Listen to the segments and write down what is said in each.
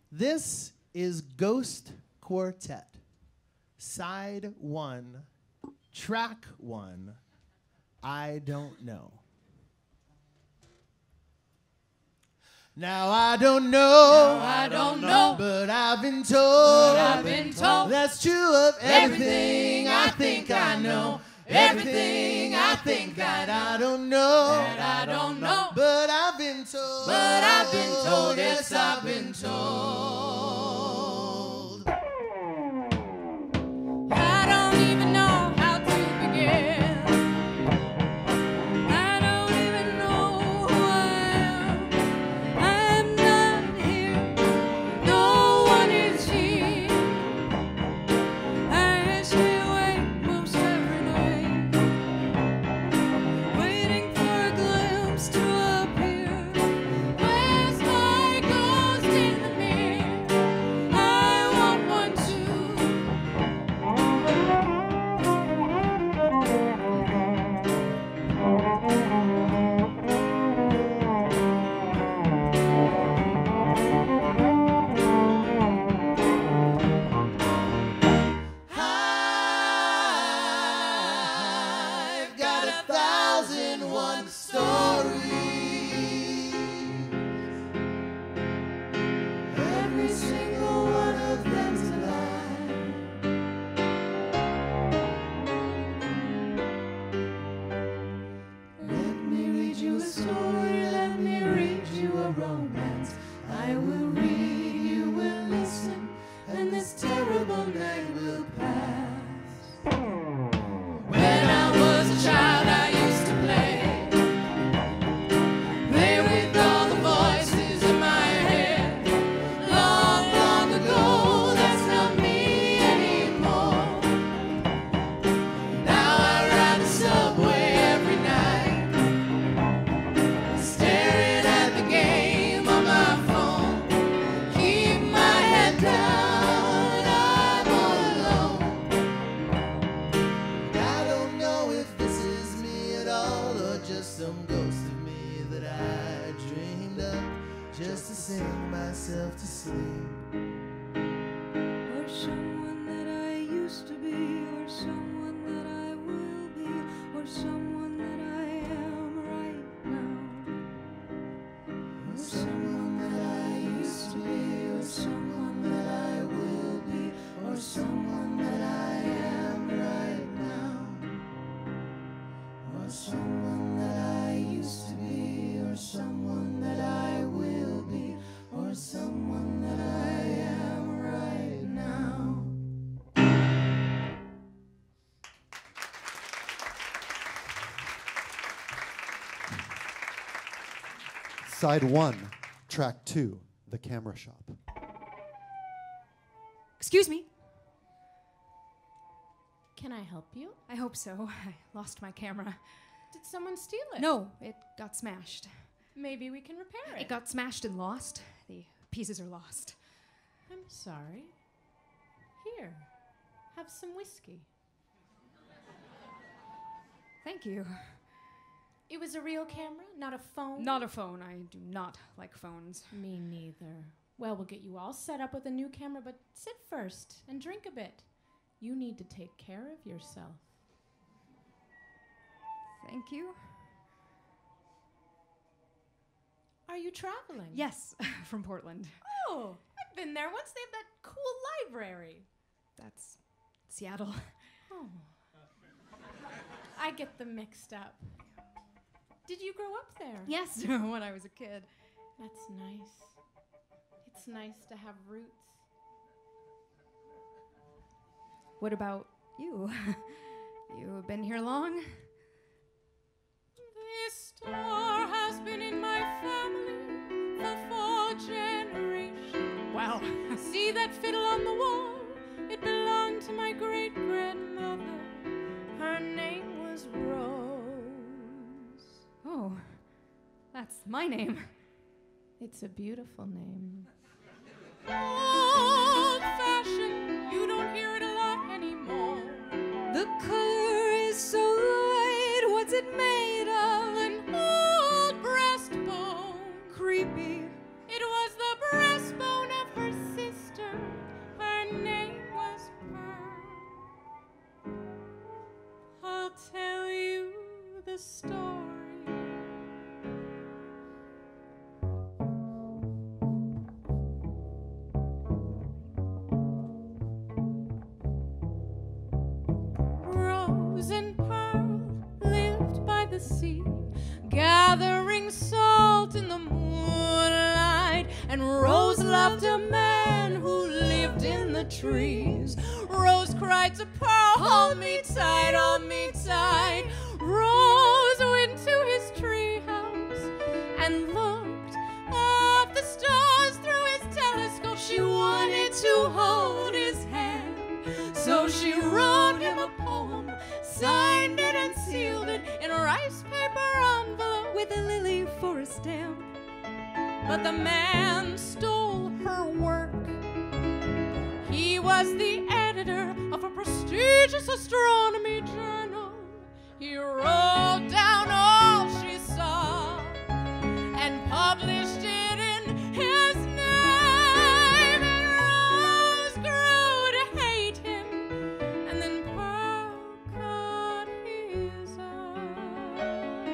This is Ghost Quartet, Side 1, Track 1, I Don't Know. Now I don't know, but I've been told, that's true of everything I think I know. Everything I think that I don't know, but I've been told, yes, I've been told. I don't even know how to begin. I don't even know who I am. I'm not here. No one is here. I stay awake most every night, waiting for a glimpse to appear. Where's my ghost in the mirror? I want one too. I've got 1,001 stories. Every single one of them's a lie. Let me read you a story, let me read you a romance. I will read, you will listen, and this terrible night will pass. When I was a child, I used to play with all the voices in my head. Long, long ago, that's not me anymore. Now I ride the subway every night, staring at the game on my phone. Keep my head down, I'm all alone. I don't know if this is me at all, or just some ghost of me that I dreamed up just to sing myself to sleep. Or someone that I used to be, or someone that I will be, or someone that I am right now. Or someone that I used to be, or someone that I will be, or someone that I am right now. Or someone that I used to be, or someone that I will be, or someone that I am right now. Side 1, Track 2, The Camera Shop. Excuse me. Can I help you? I hope so. I lost my camera. Did someone steal it? No, it got smashed. Maybe we can repair it. It got smashed and lost. The pieces are lost. I'm sorry. Here, have some whiskey. Thank you. It was a real camera, not a phone? Not a phone. I do not like phones. Me neither. Well, we'll get you all set up with a new camera, but sit first and drink a bit. You need to take care of yourself. Thank you. Are you traveling? Yes, from Portland. Oh, I've been there once. They have that cool library. That's Seattle. Oh. I get them mixed up. Did you grow up there? Yes, when I was a kid. That's nice. It's nice to have roots. What about you? You have been here long? This star has been in my family for 4 generations. Wow. See that fiddle on the wall? It belonged to my great-grandmother. Her name was Rose. Oh, that's my name. It's a beautiful name. Old-fashioned, You don't hear it a lot anymore. the color is so light. What's it made of? An old breastbone. Creepy. It was the breastbone of her the sea, gathering salt in the moonlight. And Rose loved a man who lived in the trees. Rose cried to Pearl, hold me tight, hold me tight. Rose went to his treehouse and looked at the stars through his telescope. She wanted to hold his hand, so she wrote him a poem, signed it and sealed it in a rice paper envelope with a lily for a stamp. But the man stole her work. He was the editor of a prestigious astronomy journal. He wrote down all she saw and published it in his name. And Rose grew to hate him, and then Pearl caught his eye.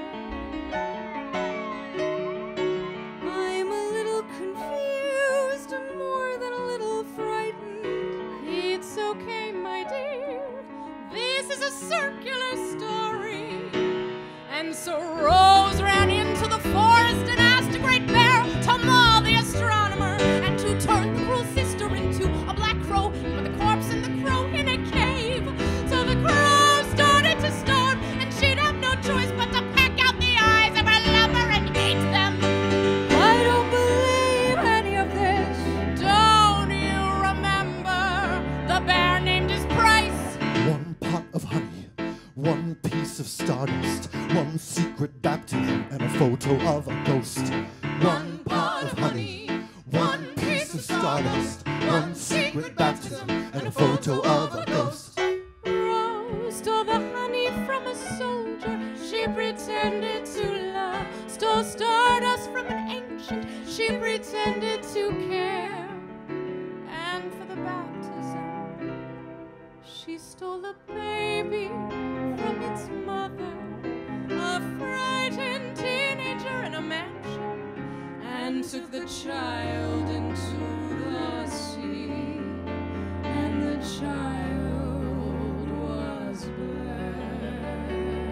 I'm a little confused and more than a little frightened. It's okay, my dear. This is a circular story. And so Rose ran into the forest and asked a great bear to maul the astronomer and to turn the cruel sister into a black crow, with the corpse and the crow in a cave. So the crow started to starve, and she'd have no choice but to peck out the eyes of her lover and eat them. I don't believe any of this. Don't you remember the bear named his price? One pot of honey, one piece of stardust, one secret baptism, and a photo of a ghost. One pot of honey, one piece of stardust, one secret baptism, and a photo of a ghost. Rose stole the honey from a soldier she pretended to love, stole stardust from an ancient she pretended to care, and for the baptism she stole a baby from its mother, a frightened teenager in a mansion, and took the child into the sea, and the child was blessed.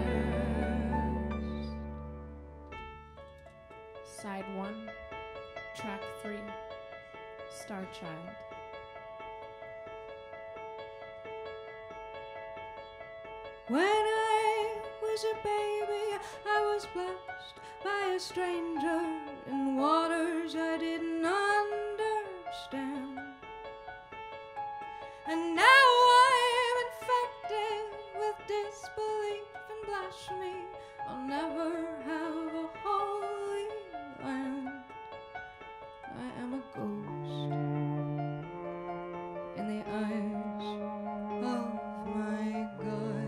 Side 1, track 3, Star Child. When I was a baby, I was blessed by a stranger in waters I didn't understand. And now I'm infected with disbelief and blasphemy. I'll never have a holy land. I am a ghost in the eyes of my God.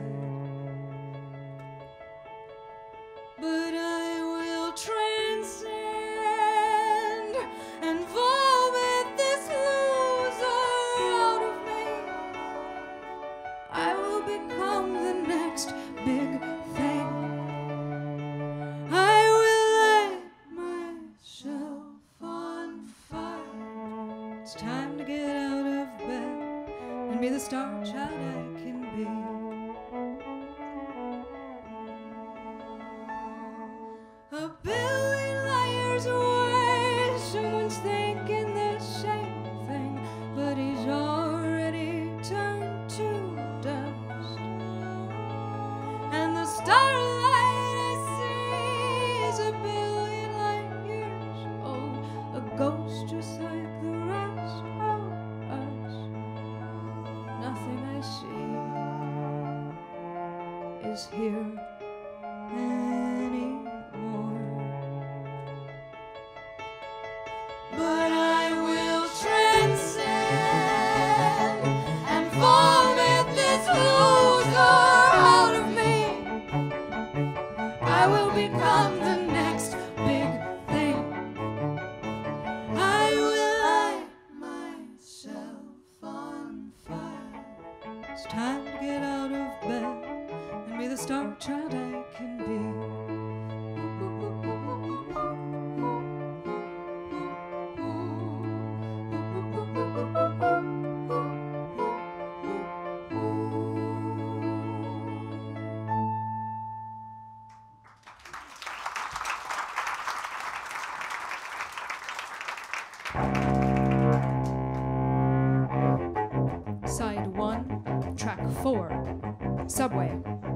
But I will transcend and vomit this loser out of me. I will become the next big thing. I will light myself on fire. It's time to get out of bed and be the star child I can be. A billion liars away, someone's thinking the same thing, but he's already turned to dust. And the starlight I see is a billion light years old, a ghost just like the rest of us. Nothing I see is here anymore. But I will transcend and vomit this loser out of me. I will become the next big thing. I will light myself on fire. It's time to get out of bed and be the star child I can be. subway.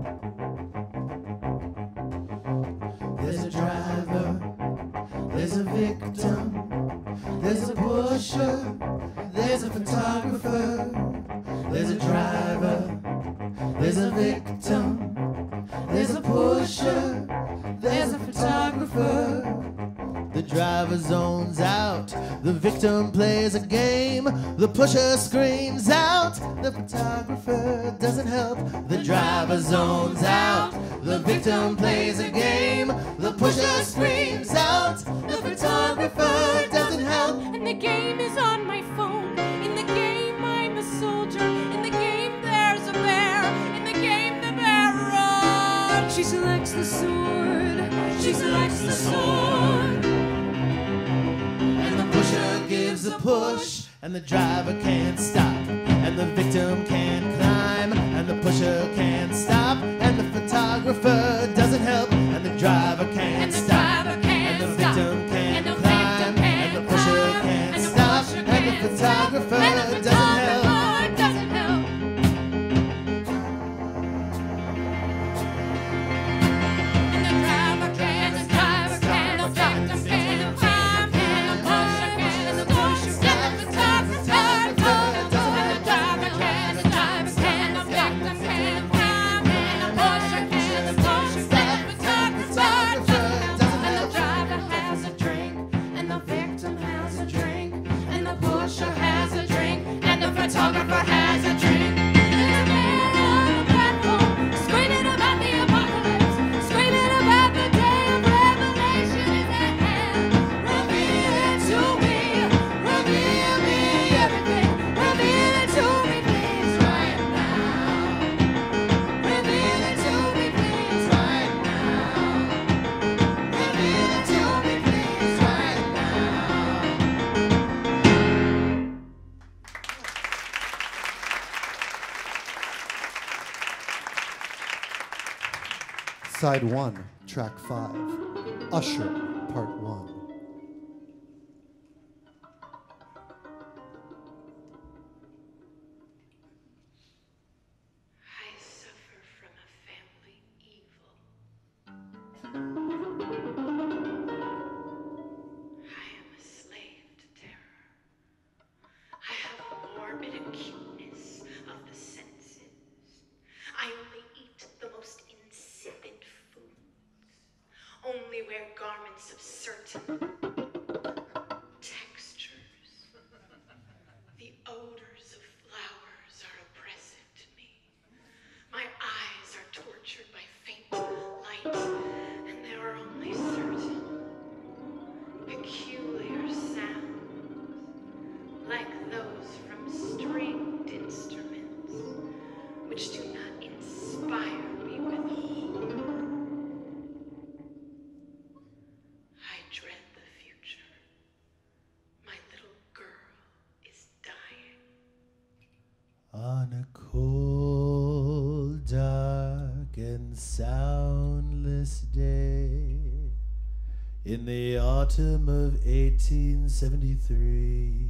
There's a driver, there's a victim, there's a pusher, there's a photographer. There's a driver, there's a victim, there's a pusher, there's a photographer. The driver zones out, the victim plays a game, the pusher screams out, the photographer doesn't help. The driver zones out, the victim plays a game, the pusher screams out, the photographer doesn't help. And the game is on my phone. In the game I'm a soldier. In the game there's a bear. In the game the bear runs. She selects the sword. She selects the sword. And the pusher gives a push, and the driver can't stop, and the victim can't climb, and the pusher can't stop, and the photographer doesn't help, and the driver can't stop, and the victim can't climb, and the pusher can't stop, and the photographer doesn't help. Side 1, track 5, Usher, part 1. I suffer from a family evil. I am a slave to terror. I have a morbid acuteness of the senses. I only eat the most insipid foods. Only wear garments of certain textures. The odors of flowers are oppressive to me. My eyes are tortured by faint light, and there are only certain peculiar sounds, like those from stringed instruments, which do not inspire me with horror. I dread the future. My little girl is dying. On a cold, dark, and soundless day in the autumn of 1873,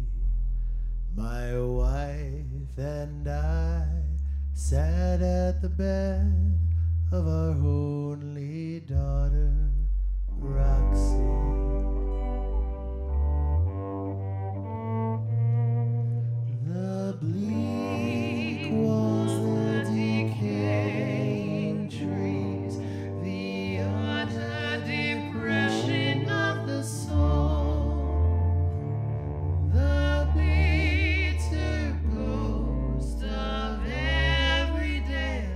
my wife and I sat at the bed of our only daughter, Roxy. The bleak walls, the decaying trees, the utter depression of the soul, the bitter ghost of everyday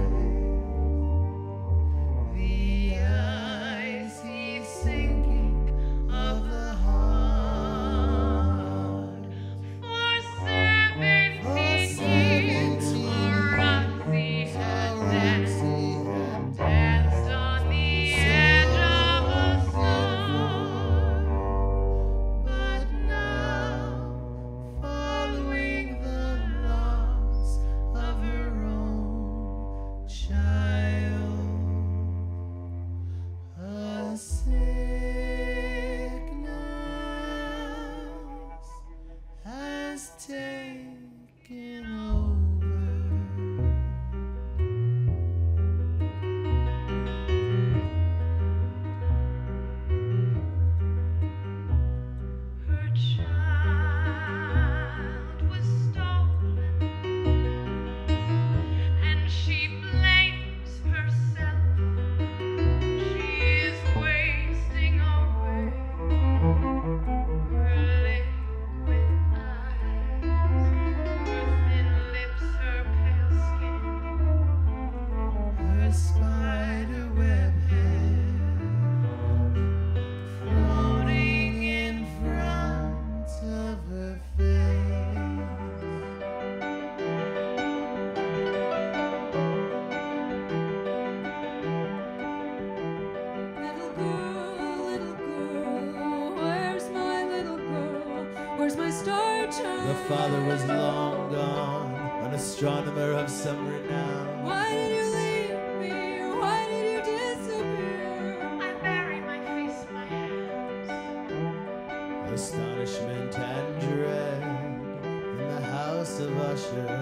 life, the icy sinking Where's my star child? The father was long gone, an astronomer of some renown. Why did you leave me? Why did you disappear? I bury my face in my hands. Astonishment and dread in the house of Usher.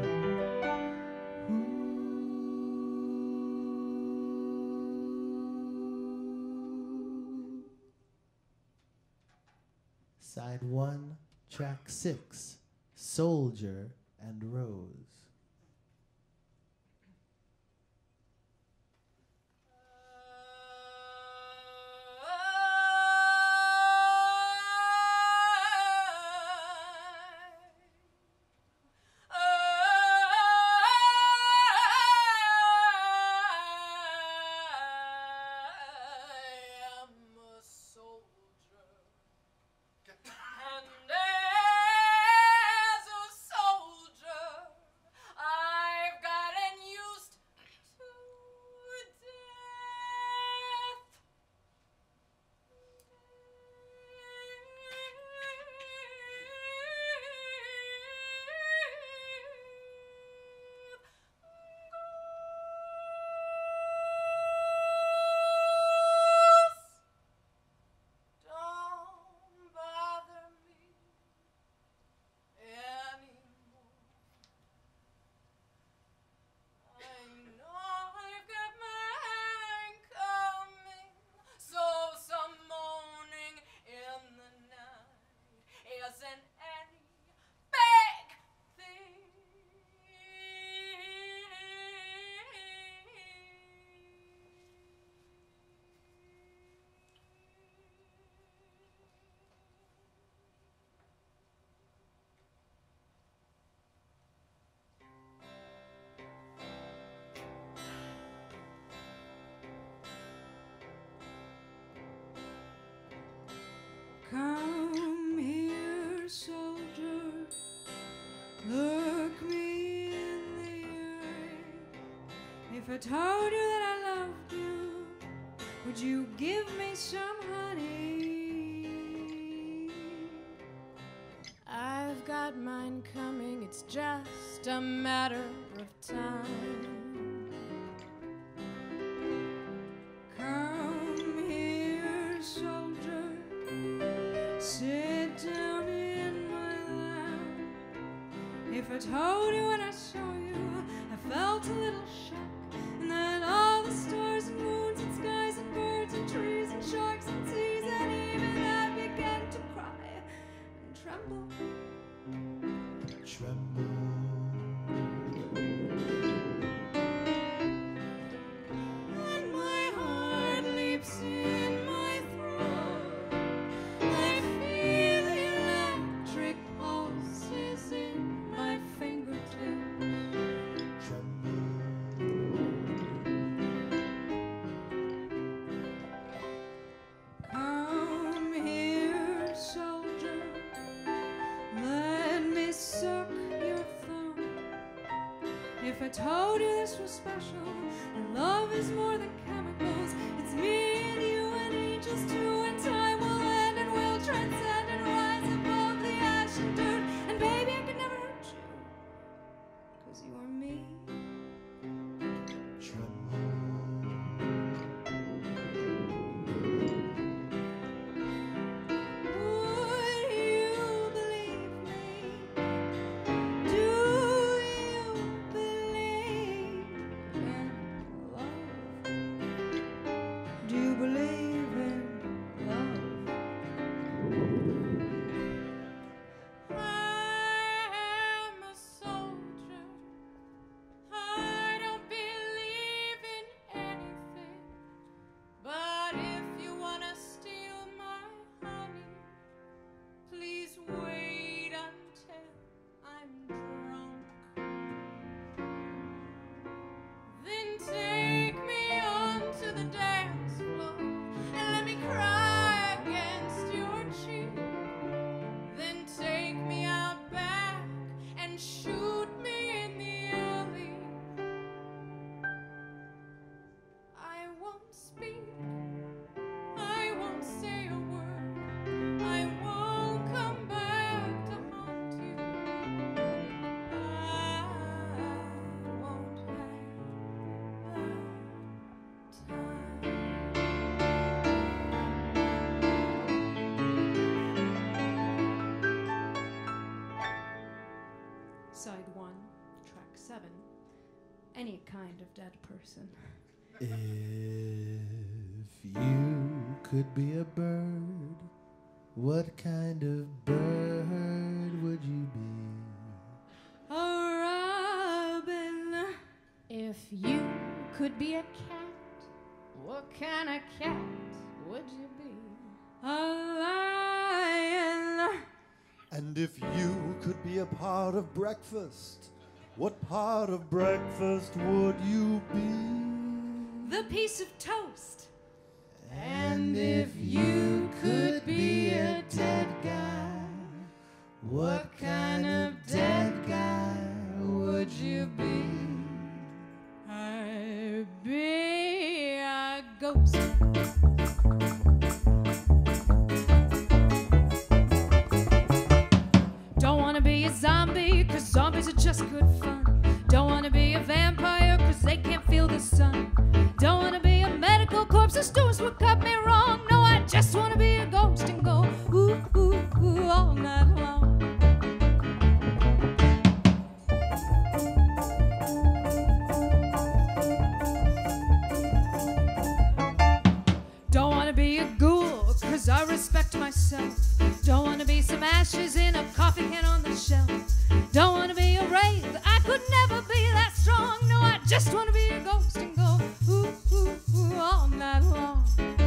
Side 1, track 6, Soldier and Rose. Come here, soldier, look me in the eye. If I told you that I loved you, would you give me some honey? I've got mine coming, it's just a matter of time. Come here, soldier, sit down in my lap. If I told you when I saw you, I felt a little shock, and then all the stars and moons and skies and birds and trees and sharks and seas, and even I began to cry and tremble. Tremble. And my heart leaps in my throat. I feel electric pulses in my fingertips. Come here, soldier, let me suck your thumb. If I told you this was special, and love is more than chemicals, it's me and you and angels too, and time will end and we'll transcend and rise above the ash and dirt. And baby, I could never hurt you, 'cause you are me. Would you believe me? Do you believe in love? Do you believe in 7. Any kind of dead person. If you could be a bird, what kind of bird would you be? A robin. If you could be a cat, what kind of cat would you be? A lion. And if you could be a part of breakfast, what part of breakfast would you be? The piece of toast. And if you could be a dead guy, what kind of dead guy would you be? I'd be a ghost. Don't wanna be a zombie, 'cause zombies are just good fun. Don't wanna be a vampire, 'cause they can't feel the sun. Don't wanna be a medical corpse, the students would cut me wrong. No, I just wanna be a ghost and go ooh, ooh, ooh all night long. Don't wanna be a ghoul, 'cause I respect myself. Don't wanna be some ashes in a coffee can on the shelf. Don't wanna be a wraith, I could never be that strong. No, I just wanna be a ghost and go ooh, ooh, ooh all night long.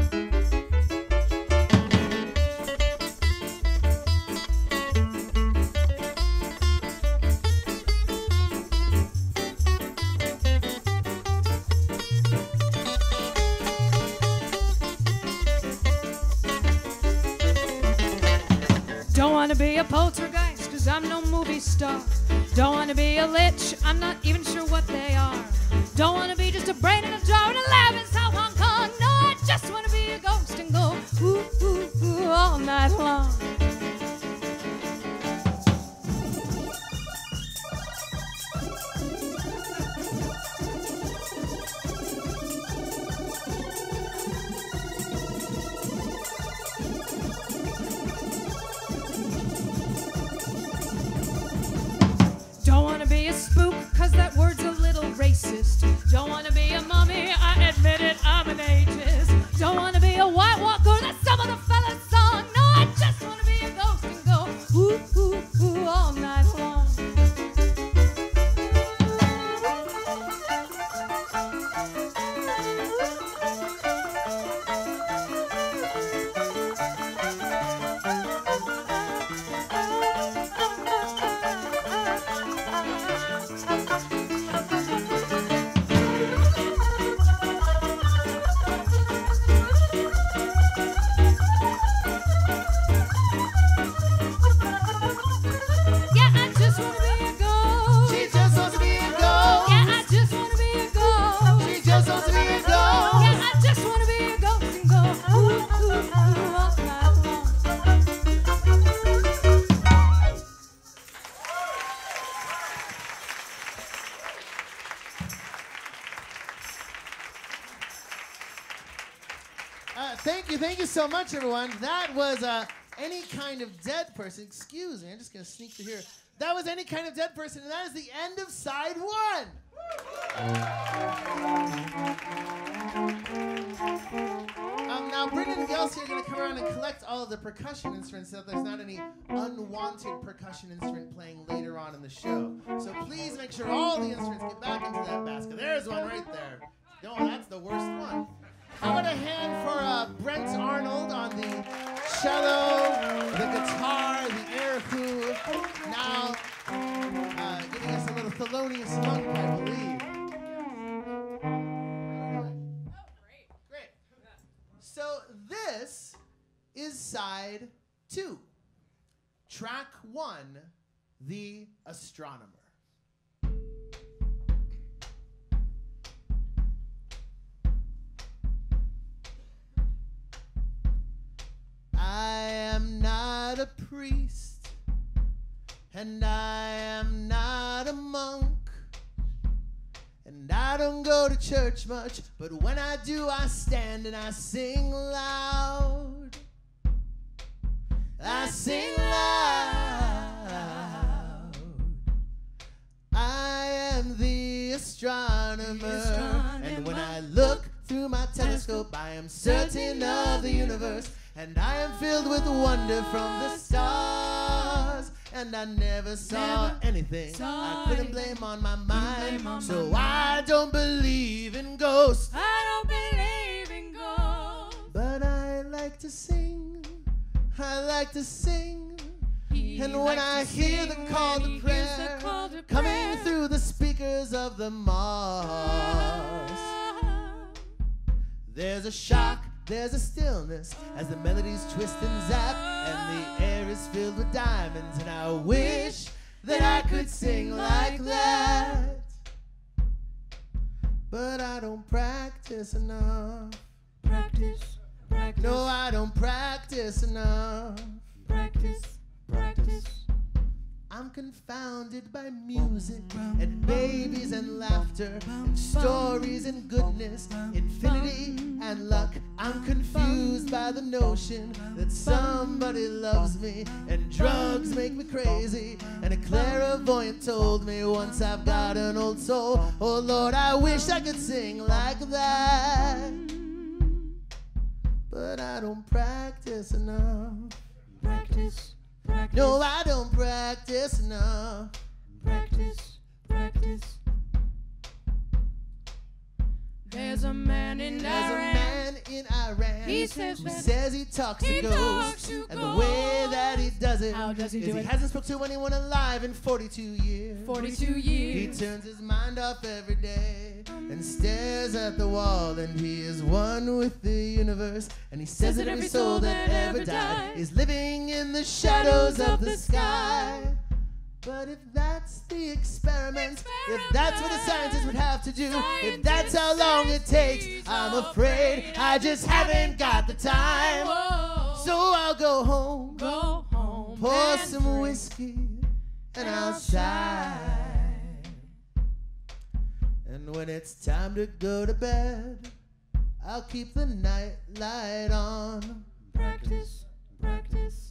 Don't wanna be a poltergeist, 'cause I'm no movie star. Don't wanna be a lich, I'm not even sure what they are. Don't wanna be just a brain in a jar in a lab in South Hong Kong. No, I just wanna be a ghost and go ooh, ooh, ooh all night long. Don't wanna be a spook, 'cause that word's a little racist. Don't wanna be a mummy, I admit it, I'm an ageist. Don't wanna be a white walker, that's some of the fella's song. No, I just wanna be a ghost and go ooh, ooh, ooh all night long. Yeah, I just wanna be a ghost. She just wants to be a ghost. Yeah, I just wanna be a ghost. She just wants to be a ghost. Yeah, I just wanna be a ghost and go ooh, ooh, ooh all night long. Thank you so much, everyone. That was Any Kind of Dead Person. Excuse me, I'm just going to sneak through here. That was Any Kind of Dead Person, and that is the end of side 1. Now, Brittain and Gelsey are going to come around and collect all of the percussion instruments so that there's not any unwanted percussion instrument playing later on in the show. So please make sure all the instruments get back into that basket. There's one right there. No, that's the worst one. How about a hand for Brent Arnold on the cello, the guitar, the erhu. Now, giving us a little thelonious monk, I believe. Great. So this is side 2. Track 1, The Astronomer. I am not a priest, and I am not a monk, and I don't go to church much, but when I do, I stand and I sing loud. I sing loud. I am astronomer. And when I look through my telescope, I am certain of the universe. And I am filled with wonder from the stars. And I never saw anything I couldn't blame on my mind. So I don't believe in ghosts. I don't believe in ghosts. But I like to sing. I like to sing. And when I hear the call to prayer coming through the speakers of the Mars, there's a shock, there's a stillness as the melodies twist and zap, and the air is filled with diamonds, and I wish that I could sing like that. But I don't practice enough. Practice, practice. No, I don't practice enough. Practice, practice. I'm confounded by music and babies and laughter and stories and goodness, infinity and luck. I'm confused by the notion that somebody loves me, and drugs make me crazy, and a clairvoyant told me once I've got an old soul. Oh Lord, I wish I could sing like that, but I don't practice enough. Practice, practice. No, I don't practice enough. Practice, practice. There's a man in There's a Iran. man in Iran He says who that says he talks he to talks ghosts, to and the way that he does it How does he is do he it? hasn't spoke to anyone alive in 42 years. 42 He years. turns his mind off every day and stares at the wall, and he is one with the universe. And he says that every soul that ever died is living in the shadows of the sky. But if that's the experiment, if that's what a scientist would have to do, if that's how long it takes, I'm afraid I just haven't got the time. Whoa. So I'll go home, Go home. pour and some drink. whiskey, and I'll sigh. And when it's time to go to bed, I'll keep the night light on. Practice, practice.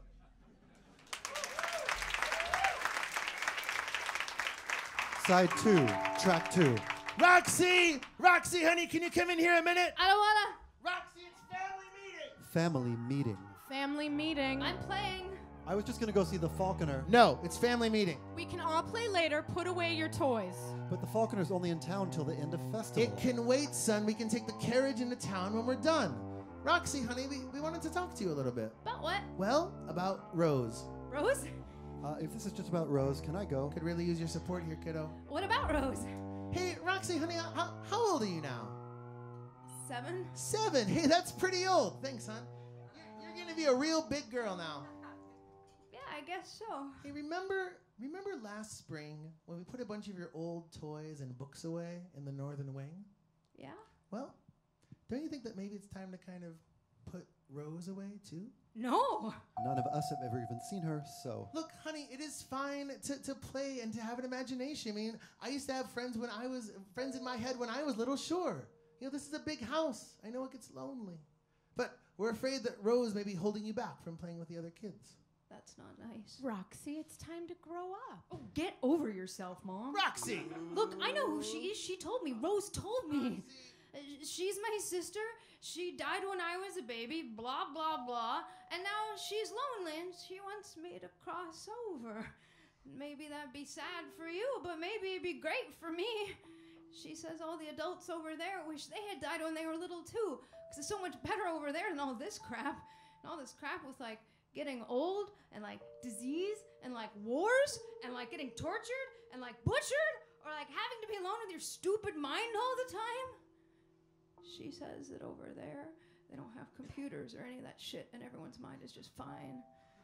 Side 2, track 2. Roxy, honey, can you come in here a minute? I don't wanna. Roxy, it's family meeting. Family meeting. Family meeting. I'm playing. I was just gonna go see the Falconer, No, it's family meeting. We can all play later. Put away your toys. but the Falconer's only in town till the end of festival. It can wait, son. We can take the carriage into town when we're done. Roxy, honey, we wanted to talk to you a little bit. About what? Well, about Rose. Rose? If this is just about Rose, can I go? Could really use your support here, kiddo. What about Rose? Hey, Roxy, honey, how old are you now? 7? 7. Hey, that's pretty old. Thanks, hon. You're going to be a real big girl now. Yeah, I guess so. Hey, remember last spring when we put a bunch of your old toys and books away in the northern wing? Yeah? Well, don't you think that maybe it's time to kind of put Rose away, too? No. None of us have ever even seen her, so... Look, honey, it is fine to play and to have an imagination. I mean, I used to have friends in my head when I was little, sure. You know, this is a big house. I know it gets lonely. But we're afraid that Rose may be holding you back from playing with the other kids. That's not nice. Roxy, it's time to grow up. Oh, get over yourself, Mom. Roxy! Look, I know who she is. She told me. Rose told me. She's my sister. She died when I was a baby, blah, blah, blah. And now she's lonely and she wants me to cross over. Maybe that'd be sad for you, but maybe it'd be great for me. She says all the adults over there wish they had died when they were little too, because it's so much better over there than all this crap. And all this crap with like getting old and like disease and like wars and like getting tortured and like butchered or like having to be alone with your stupid mind all the time. She says that over there, they don't have computers or any of that shit, and everyone's mind is just fine.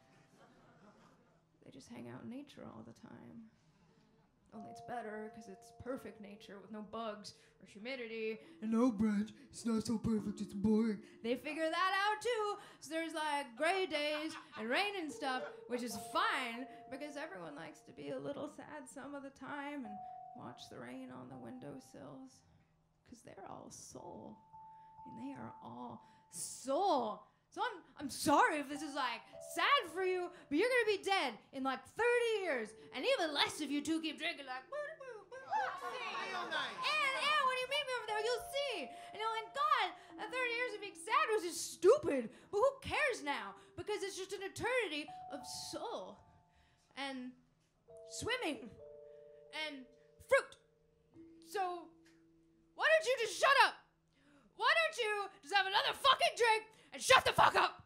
They just hang out in nature all the time. Only it's better, because it's perfect nature with no bugs or humidity. And no, Brent, it's not so perfect, it's boring. They figure that out, too. So there's, like, gray days and rain and stuff, which is fine, because everyone likes to be a little sad some of the time and watch the rain on the windowsills. Because they're all soul. And they are all soul. So I'm sorry if this is like sad for you, but you're gonna be dead in like 30 years, and even less if you two keep drinking like. And when you meet me over there, you'll see. And you'll like, God, 30 years of being sad was just stupid. But who cares now? Because it's just an eternity of soul. And swimming. And fruit. So, why don't you just shut up? Why don't you just have another fucking drink and shut the fuck up?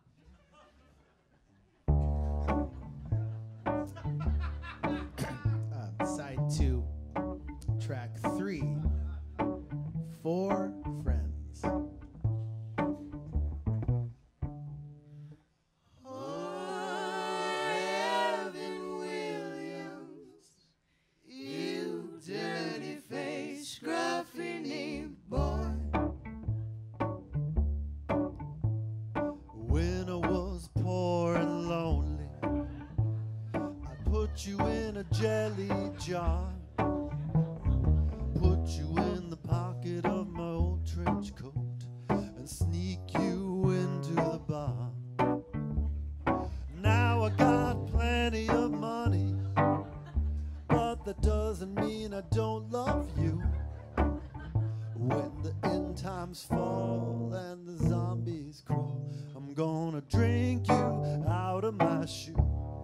Side 2, track 3, 4 Friends. You in a jelly jar, put you in the pocket of my old trench coat, and sneak you into the bar. Now I got plenty of money, but that doesn't mean I don't love you. When the end times fall and the zombies crawl, I'm gonna drink you out of my shoe.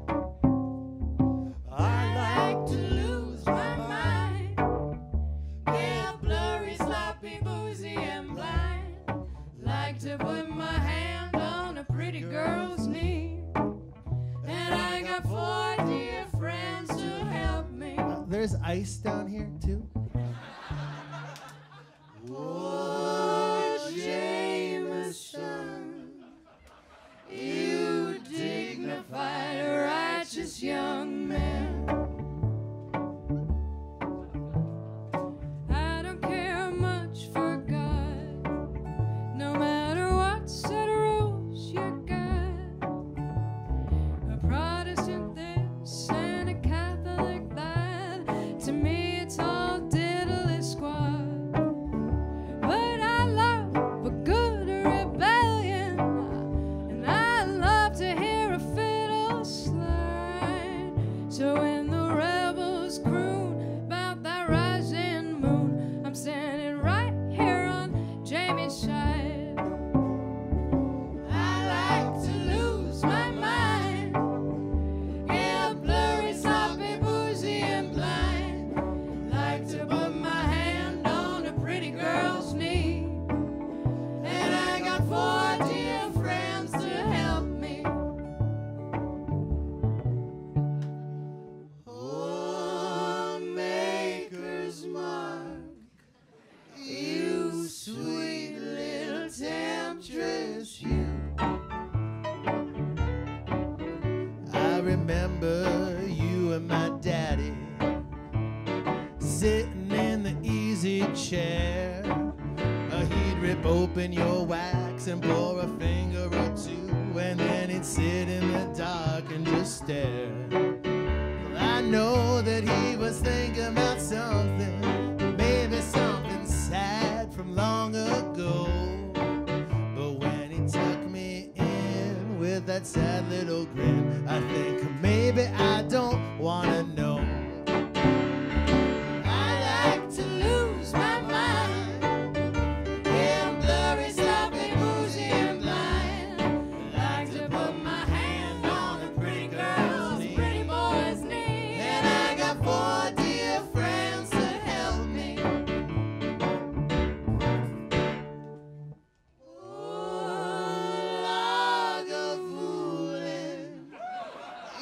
I like to lose my mind, get blurry, sloppy, boozy, and blind. Like to put my hand on a pretty girl's knee, and I got 4 dear friends to help me. There's ice down here too. Oh, Jameson, you dignified, righteous young man. I don't care much for God, no matter what set of rules you got. A Protestant this and a Catholic that. To me it's all diddly squad. But I love a good rebellion, and I love to hear a fiddle slide. So when the rebels croon about that rising moon, I'm standing right here on Jamie's side. I like to lose my mind, get blurry, sloppy, boozy, and blind. Like to put my hand on a pretty girl's knee, and I got 4 dear friends to help me. Oh, Maker's Mark, you sweet little temptress, you. I remember you and my daddy sitting in the easy chair. He'd rip open your wax and pour a finger or two, and then he'd sit in the dark and just stare. Well, I know that he was thinking about something, maybe something sad from long ago. But when he took me in with that sad little grin, I think maybe I don't wanna know. I like to lose my mind, get blurry, sloppy, boozy, and blind. Like to put my hand on a pretty girl's, pretty boy's knee, and I got 4 dear friends to help me. Oh, log of fooling,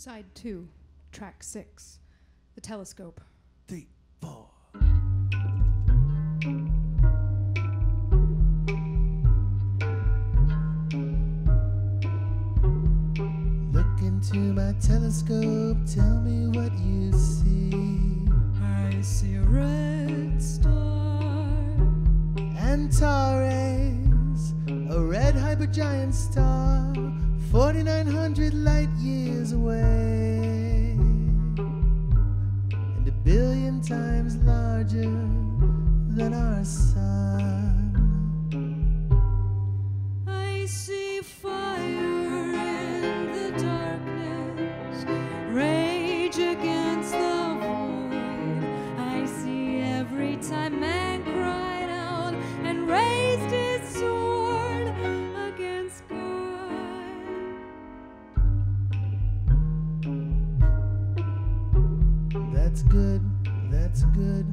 Side 2, track 6, The Telescope. 3, 4. Look into my telescope, tell me what you see. I see a red star. Antares, a red hypergiant star, 4,900 light years away, and 1 billion times larger than our sun. I see fire in the darkness, rage against the void. I see every time man cried out and raised his sword against God. That's good, that's good.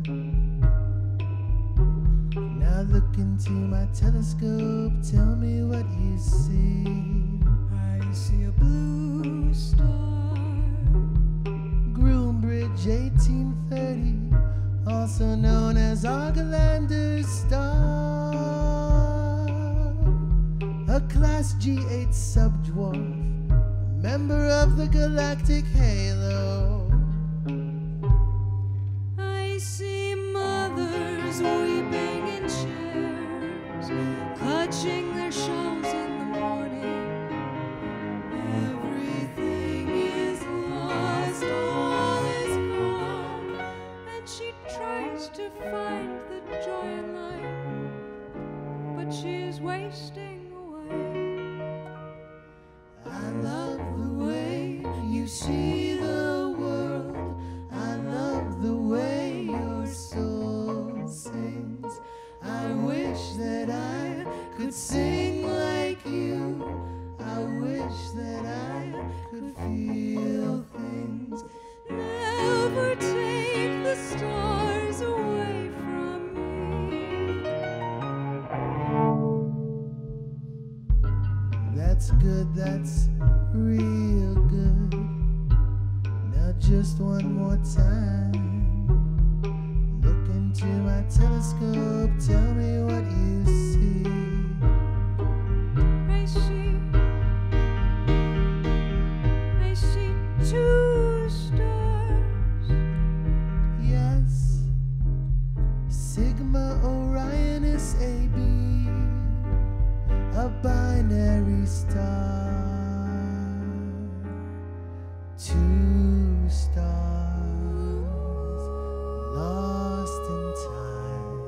Now look into my telescope, tell me what you see. I see a blue star. Groombridge 1830, also known as Argelander's star, a class G8 subdwarf, a member of the galactic halo. I see mothers weeping in chairs, clutching their shawls in the morning. Everything is lost, all is gone, and she tries to find the joy in life, but she is wasting away. I love the way you see the world. I love the way your soul sings. I wish that I could sing like you. I wish that I could feel things. Never take the stars away from me. That's good, that's real good. Now just one more time. Look into my telescope, tell me what you see. I see 2 stars. Yes, Sigma Orionis AB, a binary star. 2 stars lost in time.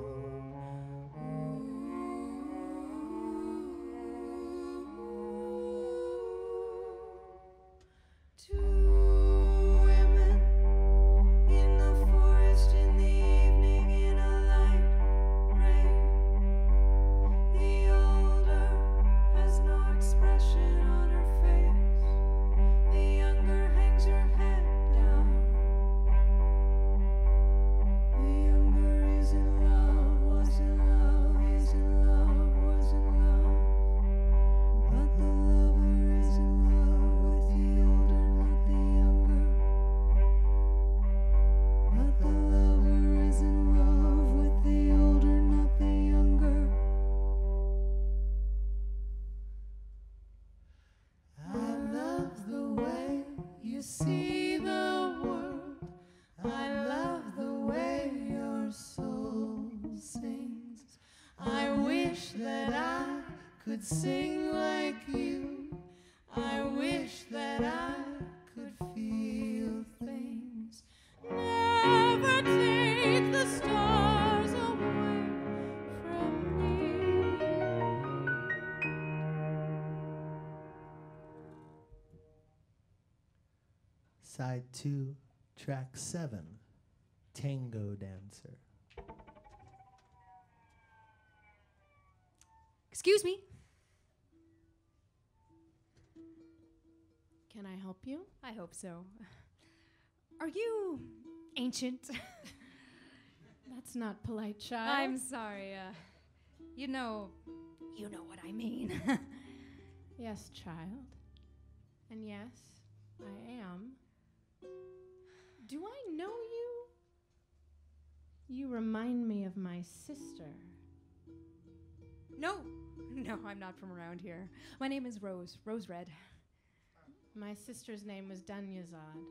Two women in the forest in the evening in a light rain. The older has no expression on her face. The younger hangs her head down. The younger is in love, was in love, is in love, was in love. But the lover is in love with the older, not the younger. But the lover is in love with the older, not the younger. I love the way you see the world. I love the way your soul sings. I wish that I could sing like you. I wish that I could feel things. Never take the stars away from me. Side 2, track 7, Tango Dancer. Excuse me. Can I help you? I hope so. Are you ancient? That's not polite, child. I'm sorry. You know what I mean. Yes, child. And yes, I am. Do I know you? You remind me of my sister. No, I'm not from around here. My name is Rose Red. My sister's name was Dunyazad.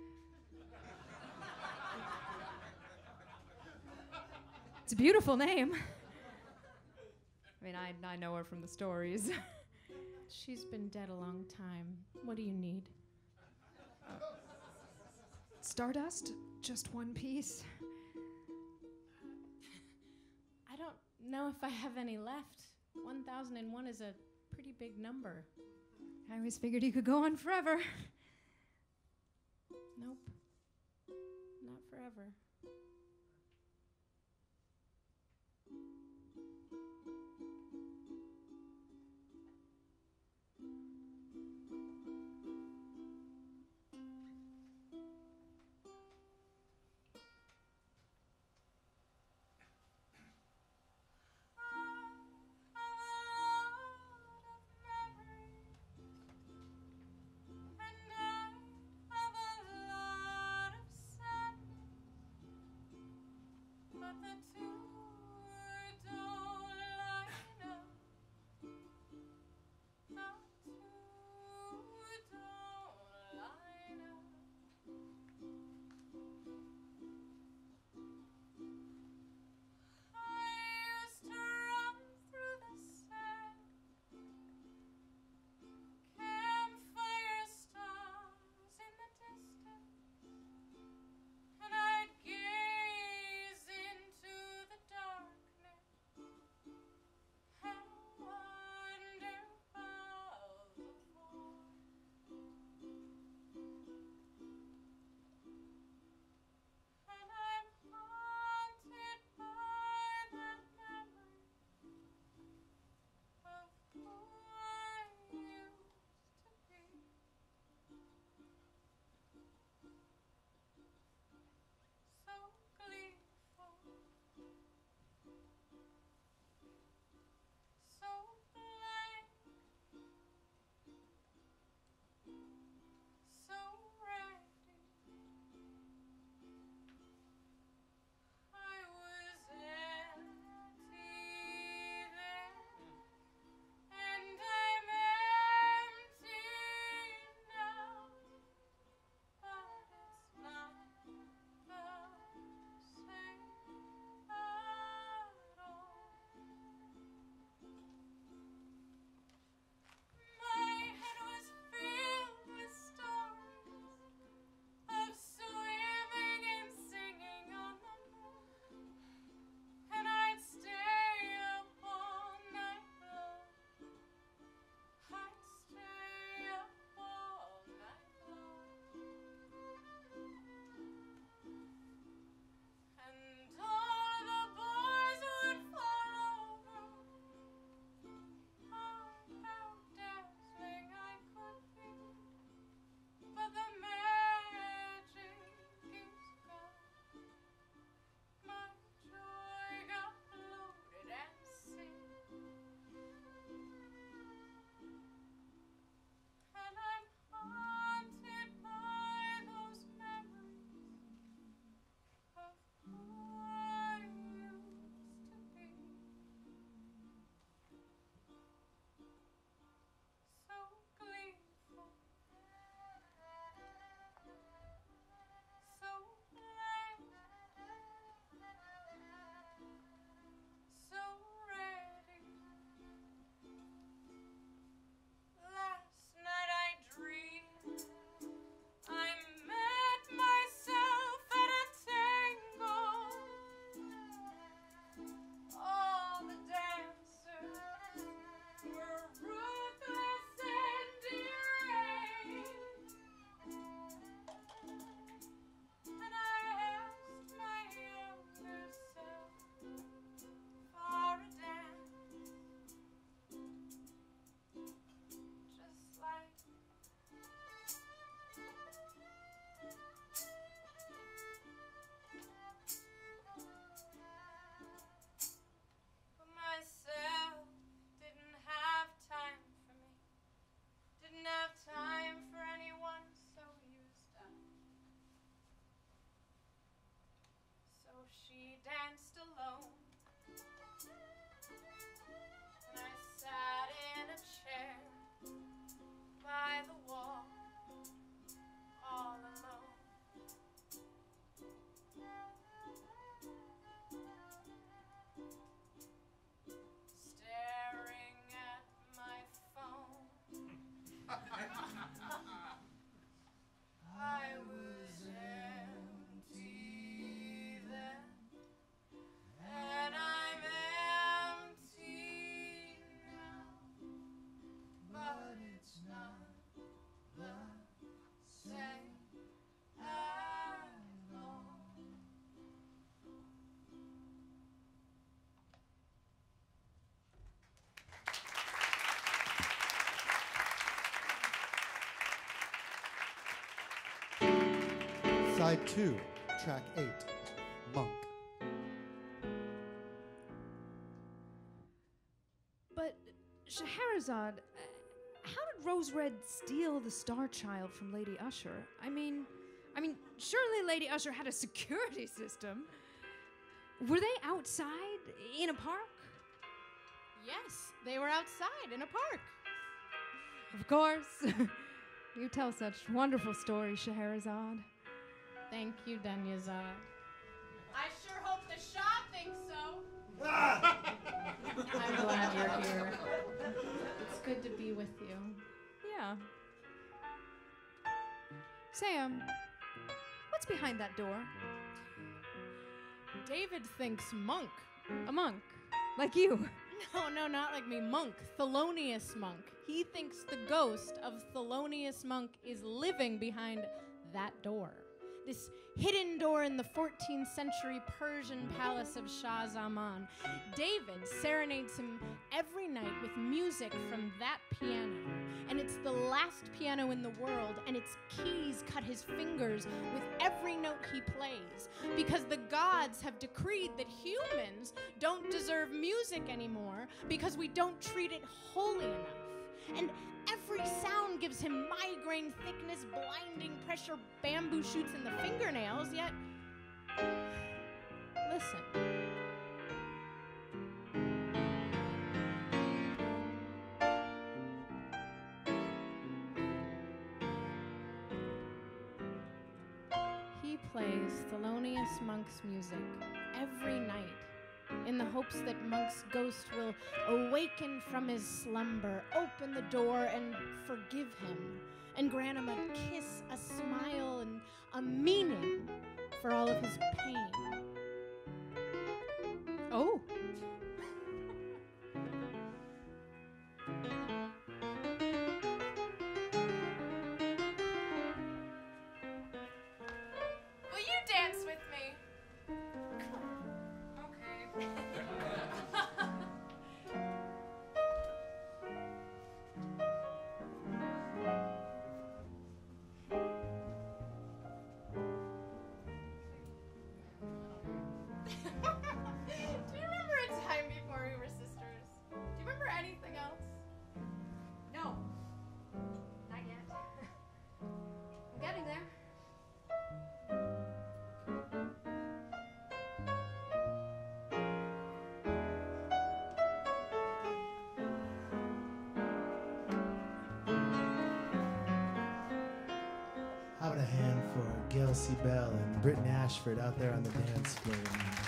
It's a beautiful name. I mean, I know her from the stories. She's been dead a long time. What do you need? Stardust? Just one piece? I don't know if I have any left. 1001 is a pretty big number. I always figured you could go on forever. Nope. Not forever. Into Side 2, track 8, Monk. But Scheherazade, how did Rose Red steal the Star Child from Lady Usher? I mean, surely Lady Usher had a security system. Were they outside in a park? Yes, they were outside in a park. Of course. You tell such wonderful stories, Scheherazade. Thank you, Dunyazad. I sure hope the Shah thinks so. I'm glad you're here. It's good to be with you. Yeah. Say, what's behind that door? David thinks monk. A monk. Like you. No, not like me. Monk. Thelonious Monk. He thinks the ghost of Thelonious Monk is living behind that door. This hidden door in the 14th century Persian palace of Shah Zaman. David serenades him every night with music from that piano. And it's the last piano in the world, and its keys cut his fingers with every note he plays, because the gods have decreed that humans don't deserve music anymore because we don't treat it holy enough. And every sound gives him migraine thickness, blinding pressure, bamboo shoots in the fingernails, yet... Listen. He plays Thelonious Monk's music every night, in the hopes that Monk's ghost will awaken from his slumber, open the door, and forgive him, and grant him a kiss, a smile, and a meaning for all of his pain. Oh. Will you dance with me? Okay. Do you remember a time before we were sisters? Do you remember anything else? No. Not yet. I'm getting there. How about a hand for Gelsey Bell and Brittain Ashford out there on the dance floor?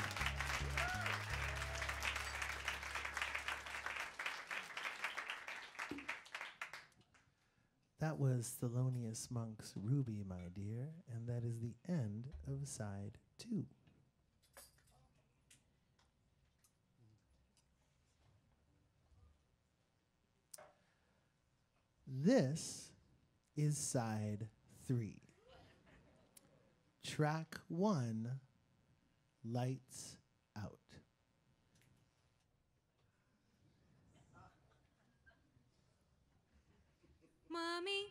That was Thelonious Monk's Ruby, my dear, and that is the end of side 2. This is side 3. Track 1, Lights Out. Mommy,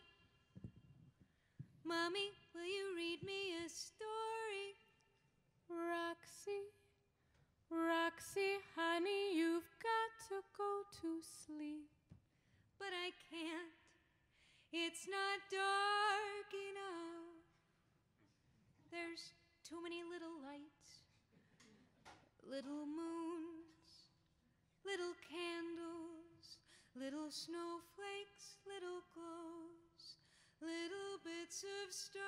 Mommy, will you read me a story? Roxy, honey, you've got to go to sleep. But I can't. It's not dark enough. There's too many little lights, little moons, little candles, little snowflakes, little glows, little bits of stardust.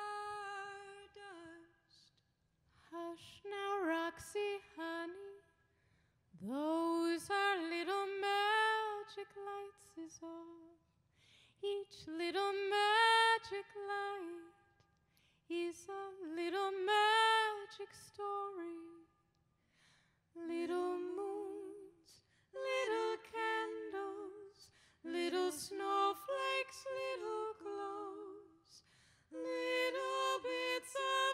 Hush now, Roxy, honey, those are little magic lights is all. Each little magic light is a little magic story. Little moons, little candles, little snowflakes, little glows, little bits of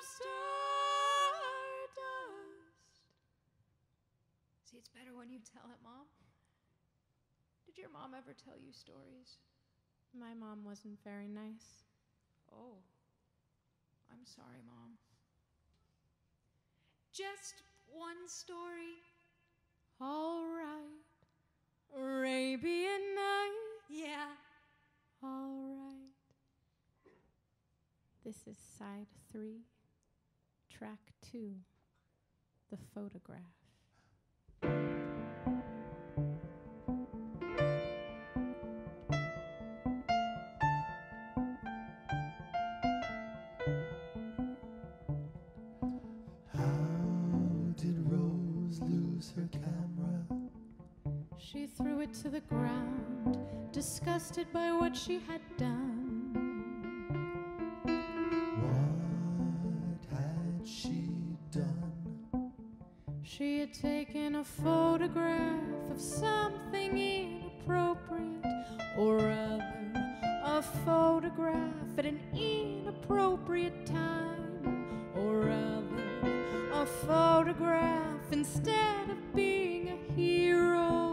stardust. See, it's better when you tell it, Mom. Did your mom ever tell you stories? My mom wasn't very nice. Oh, I'm sorry, Mom. Just one story. All right. Arabian Night. Yeah. All right. This is side 3, track 2, The Photograph. Her camera. She threw it to the ground, disgusted by what she had done. What had she done? She had taken a photograph of something inappropriate, or rather, a photograph at an inappropriate time, or rather, a photograph instead of being a hero.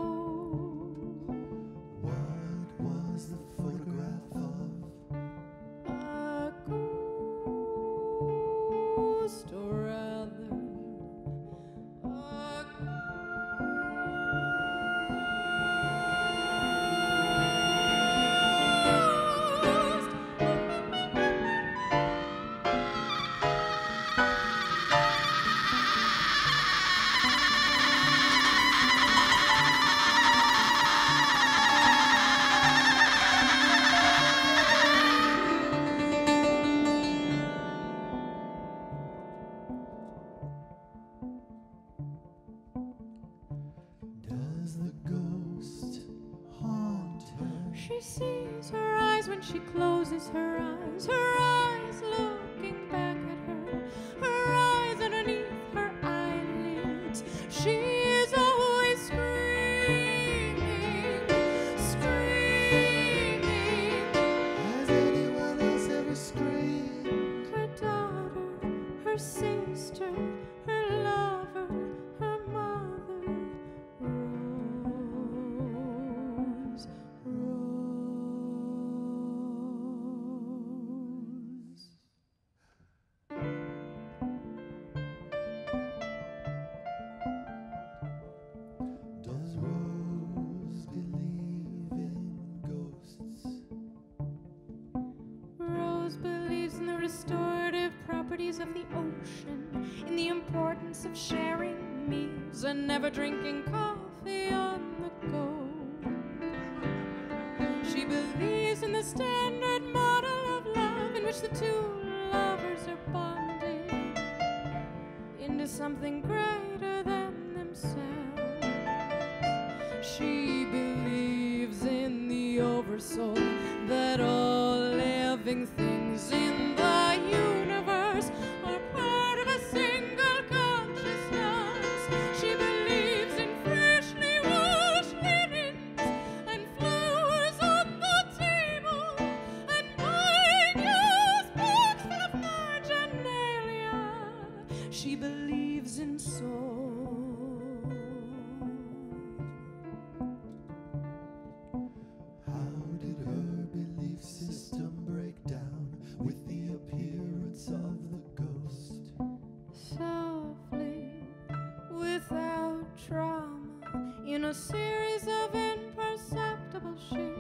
What was the photograph of? A ghost, or rather, a Does the ghost haunt her? She sees her eyes when she closes her eyes looking back at her eyes underneath her eyelids. She is always screaming, screaming. Has anyone else ever screamed? Her daughter, her sister, her lover, her mother. Rose, Rose. Does Rose believe in ghosts? Rose believes in the restorative properties of the ocean, in the importance of sharing meals and never drinking coffee on the go. She believes in the standard model of love in which the two lovers are bonded into something greater than themselves. She believes in the oversoul that all living things in the universe are part of a single consciousness. She believes in freshly washed linens and flowers on the table and wine-used books full of marginalia. She believes in souls. How did her belief system break down with the appearance of the ghost? Softly, without trauma, in a series of imperceptible shifts.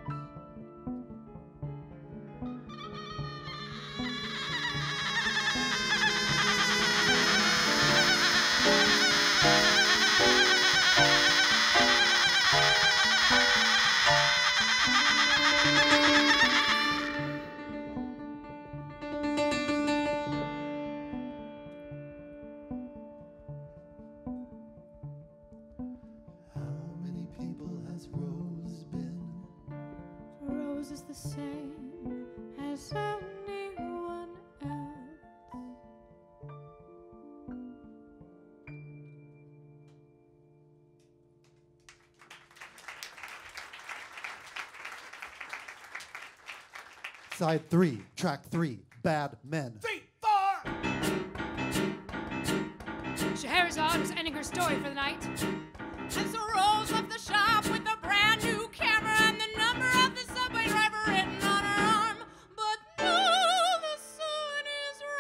How many people has Rose been? Rose is the same as anyone else. Side 3, track 3, Bad Men. 3, 4. Scheherazade was ending her story for the night. And so Rose left the shop with a brand new camera and the number of the subway driver written on her arm. But now the sun is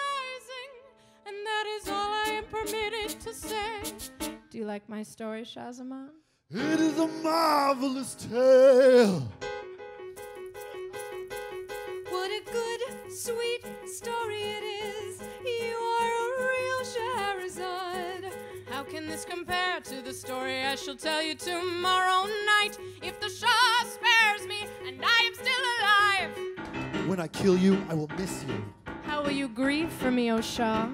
Do you like my story, Shazamon? It is a marvelous tale. What a good, sweet story it is. You are a real Scheherazade. How can this compare to the story I shall tell you tomorrow night? If the Shah spares me and I am still alive. When I kill you, I will miss you. How will you grieve for me, O Shah?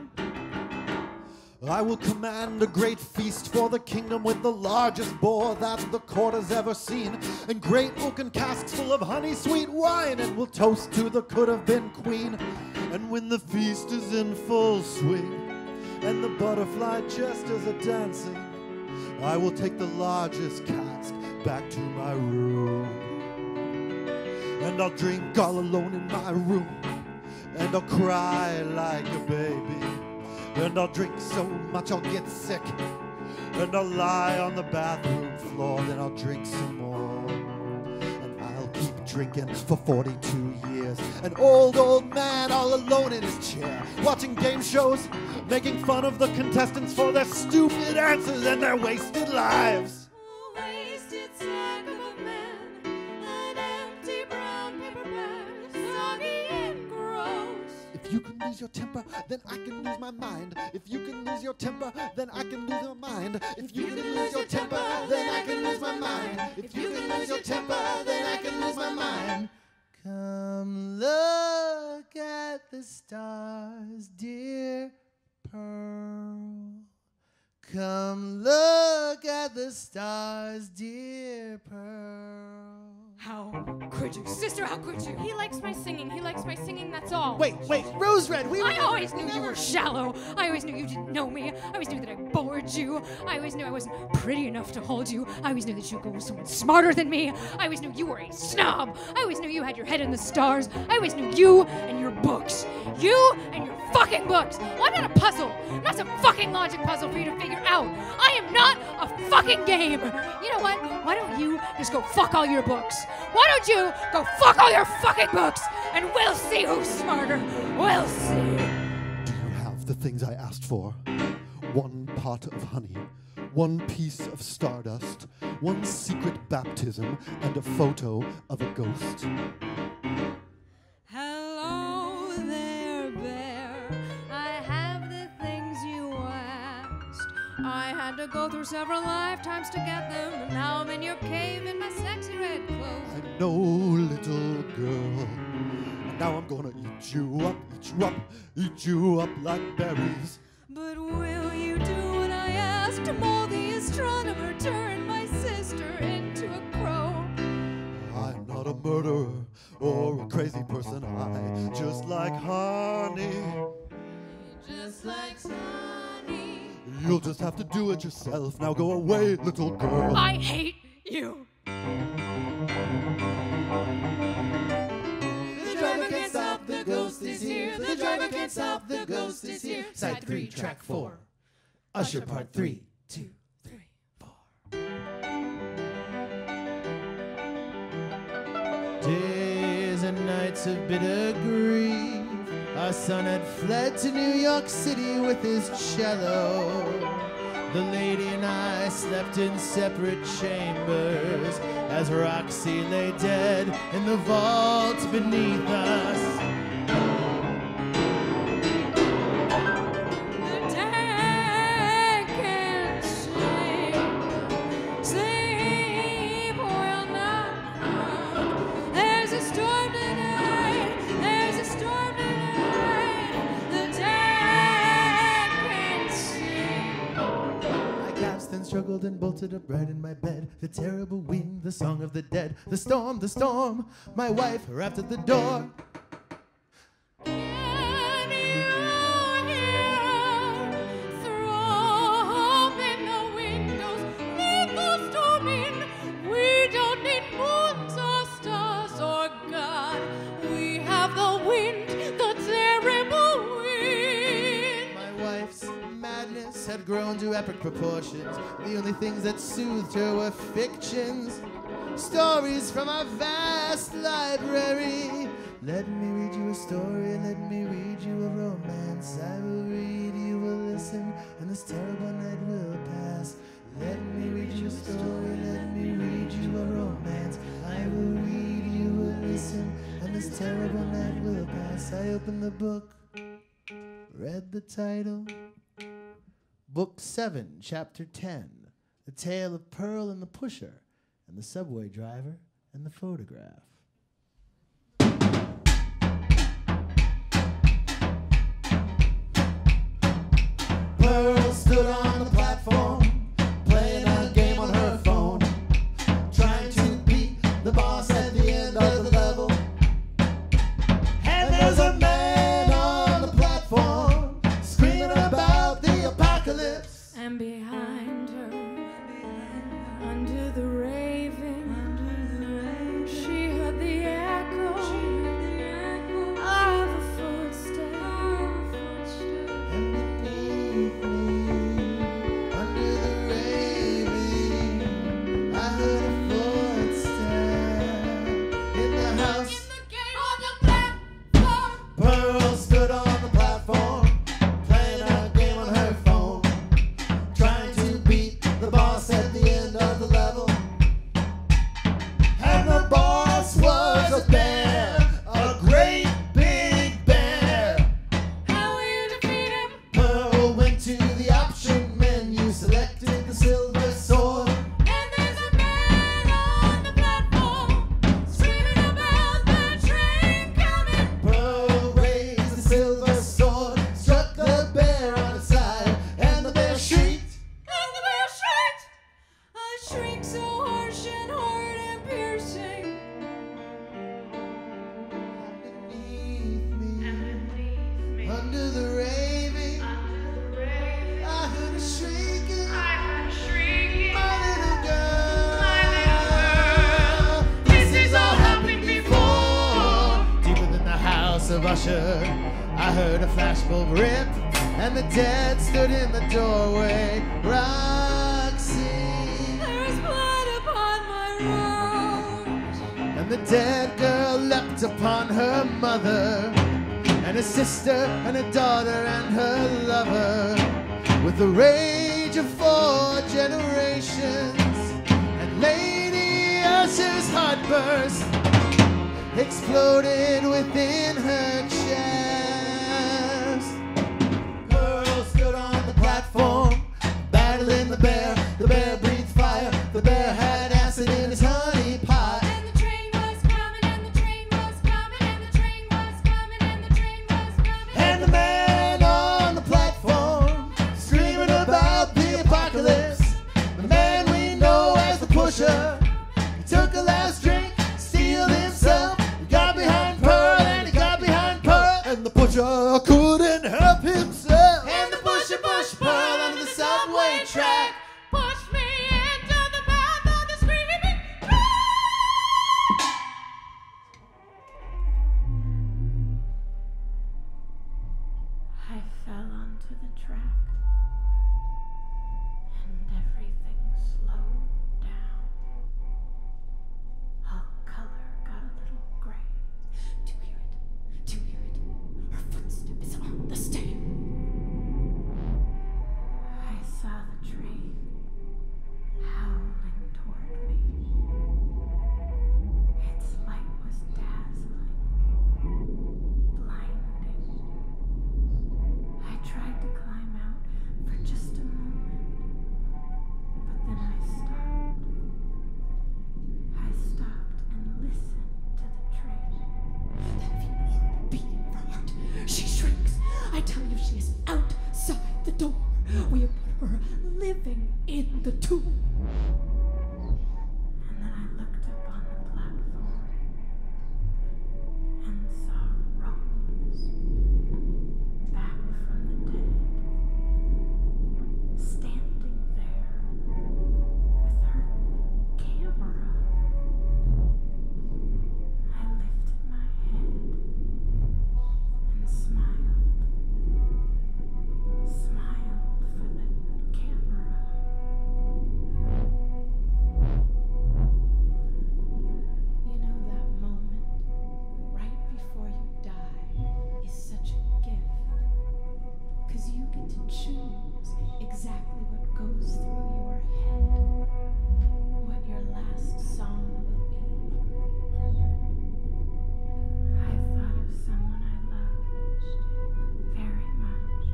I will command a great feast for the kingdom with the largest boar that the court has ever seen, and great oaken casks full of honey sweet wine, and we'll toast to the could-have-been queen. And when the feast is in full swing, and the butterfly jesters are dancing, I will take the largest cask back to my room. And I'll drink all alone in my room, and I'll cry like a baby. And I'll drink so much I'll get sick, and I'll lie on the bathroom floor, then I'll drink some more. And I'll keep drinking for 42 years, an old man all alone in his chair, watching game shows, making fun of the contestants for their stupid answers and their wasted lives. A wasted sack of a man, an empty brown paper bag, soggy and gross. If you can lose your temper, then I can lose my mind. If you can lose your temper, then I can lose my mind. If you can lose your temper, then I can lose my mind. If you can lose your temper, then I can lose my mind. Come look at the stars, dear Pearl. Come look at the stars, dear Pearl. How could you, sister, how could you? He likes my singing. He likes my singing, that's all. Wait, Rose Red, I always knew you were shallow. I always knew you didn't know me. I always knew that I bored you. I always knew I wasn't pretty enough to hold you. I always knew that you'd go with someone smarter than me. I always knew you were a snob. I always knew you had your head in the stars. I always knew you and your books. You and your fucking books. Well, I'm not a puzzle. I'm not some fucking logic puzzle for you to figure out. I am not a fucking game. You know what? Why don't you just go fuck all your books? Why don't you go fuck all your fucking books, and we'll see who's smarter. We'll see. Do you have the things I asked for? 1 pot of honey, 1 piece of stardust, 1 secret baptism, and a photo of a ghost. Hello there, bear. I have the things you asked. I had to go through several lifetimes to get them, and now I'm in your cave in my sexy red clothes. I know, little girl, and now I'm gonna eat you up, eat you up like berries. But will you do what I asked? Mold the astronomer, turn my sister into a crow. I'm not a murderer or a crazy person. I just like honey. Just like honey. You'll just have to do it yourself. Now go away, little girl. I hate you. The driver can't stop, the ghost is here. The driver can't stop, the ghost is here. Side 3, track 4. Usher part 3, 2, 3, 4. Days and nights of bitter grief. Our son had fled to New York City with his cello. The lady and I slept in separate chambers as Roxy lay dead in the vault beneath us. The dead can sleep will not come. There's a storm tonight. There's a storm tonight. The dead can sleep. I gasped and struggled and bolted upright in my bed. The terrible wind, the song of the dead. The storm, my wife rapped at the door. Can you hear? Throw open the windows, let the storm in. We don't need moons or stars or God. We have the wind, the terrible wind. My wife's madness had grown to epic proportions. The only things that soothed her were fictions. Stories from our vast library. Let me read you a story, let me read you a romance. I will read, you will listen, and this terrible night will pass. Let me read you a story, let me read you a romance. I will read, you will listen, and this terrible night will pass. I opened the book, read the title. Book 7, Chapter 10. The Tale of Pearl and the Pusher, and the Subway Driver, and the Photograph. Pearl stood on the platform, playing a game on her phone, trying to beat the boss at the end of the level. And there's a man on the platform, screaming about the apocalypse. And behind her, under the raving, she heard the echo of a footstep. And beneath me, under the raving, I heard a footstep in the house. On the platform, Pearl stood on the platform, playing a game on her phone, trying to beat the boss at the end of the level. And the boss was a bear, a great big bear. how will you defeat him? Pearl went to the option menu, selected the silver sword. And there's a man on the platform, screaming about the train coming. Pearl raised the silver sword, struck the bear on its side, and the bear shrieked. And the bear shrieked, a shriek so harsh and hard and piercing. Beneath me, under the raving, I heard a shrieking, my little girl. This is all happened before. Deeper than the house of Usher, I heard a flashbulb rip, and the dead stood in the doorway. Roxy, There is blood upon my robes. and the dead girl leapt upon her mother, and her sister, and her daughter, and her lover, with the rage of 4 generations. And Lady Usher's heart burst, exploded within her chest. Pearl stood on the platform, battling the bear. The bear breathed fire. The bear had acid in his honey pie. And the train was coming, and the train was coming, and the train was coming, and the train was coming. And the man on the platform, screaming about the apocalypse. The man we know as the Pusher. He took a last drink, steeled himself. He got behind Pearl, and he got behind Pearl. And the Pusher couldn't help himself. And the Pusher pushed Pearl onto the subway track. Push me into the mouth of the screaming train. I fell onto the track, and everything slowed down. All color got a little gray. Do you hear it? Do you hear it? Her footstep is on the stair. I saw the train howling toward me. Its light was dazzling, blinding. I tried to climb out for just a moment, but then I stopped. I stopped and listened to the train. That feeling beating of her heart. She shrieks. I tell you, she is outside the door. We have put her living in the tomb. And then I looked up on the platform and saw Rose back from the dead, standing there with her camera. I lifted my head and smiled for the camera. You know, that moment right before you die is such a gift, 'cause you get to choose knows exactly what goes through your head, what your last song will be. I thought of someone I loved very much,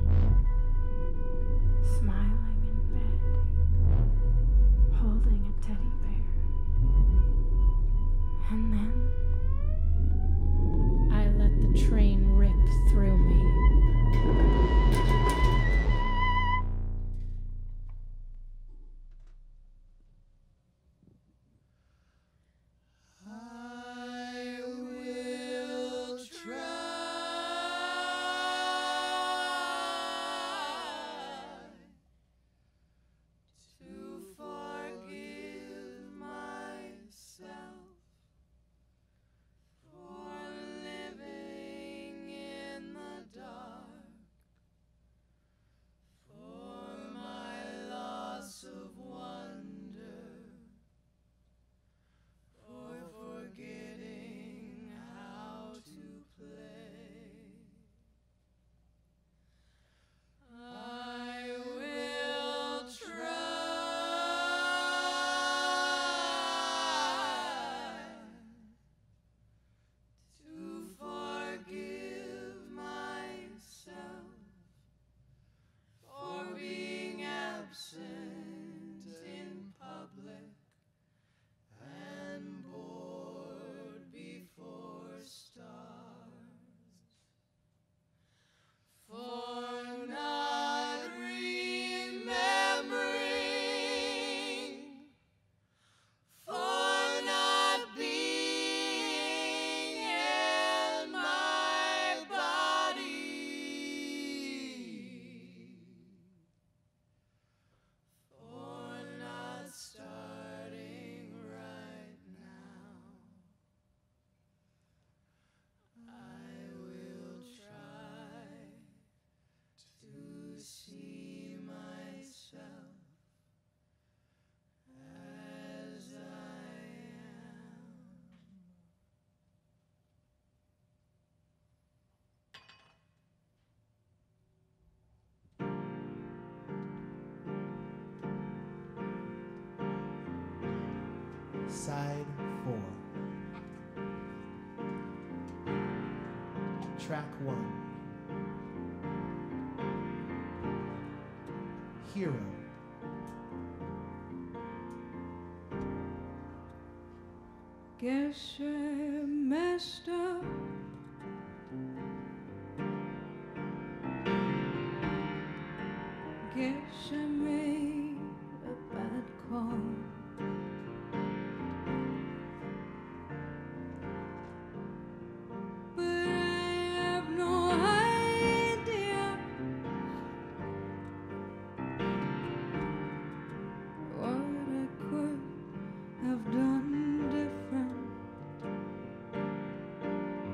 smiling in bed, holding a teddy bear. And then I let the train rip through me. I will try to forgive myself for living in the dark, for my loss of wonder, for forgetting how to play. I will try to forgive myself for being absent in public and bored before stars, for not remembering, for not being in my body, for not starting right now. I will try to see myself as I am. Side 4. Track 1. Hero. Guess I messed up. Guess I made a bad call. But I have no idea what I could have done different.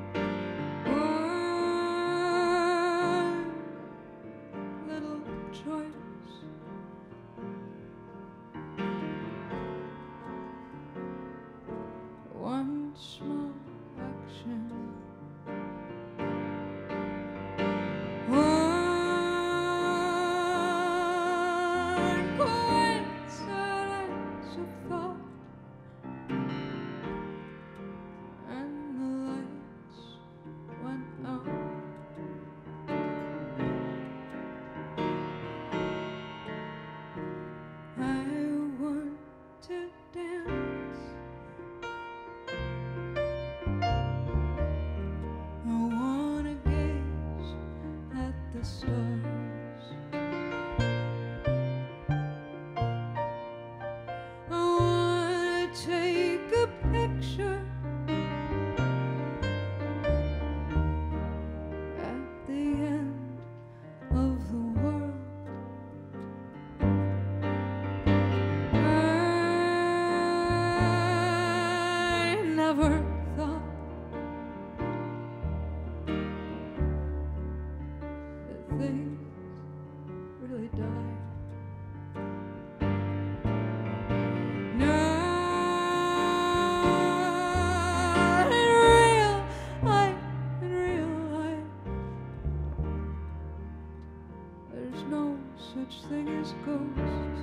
such thing as ghosts.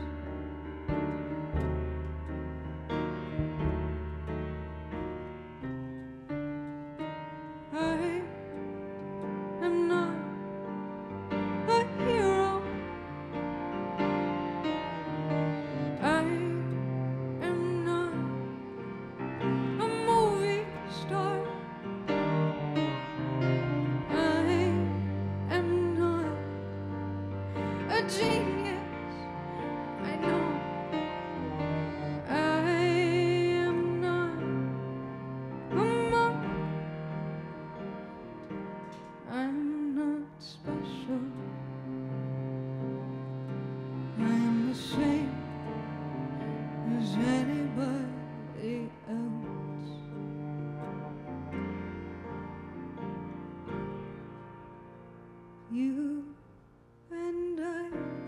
I am not a hero. I am not a movie star. I am not a genius. I know. I am not a monk. I'm not special. I'm the same as anybody else. You and I,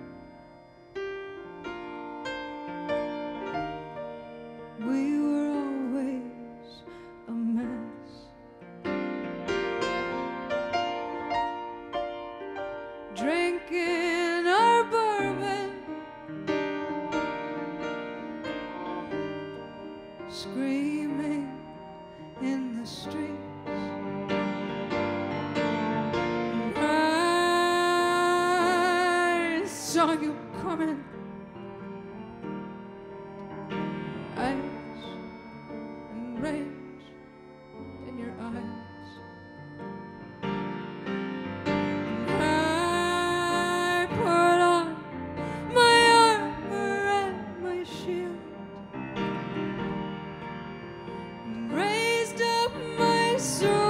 we were always a mess. Drinking our bourbon, screaming in the streets. I saw you coming. Ice and rage in your eyes. I put on my armor and my shield and raised up my sword.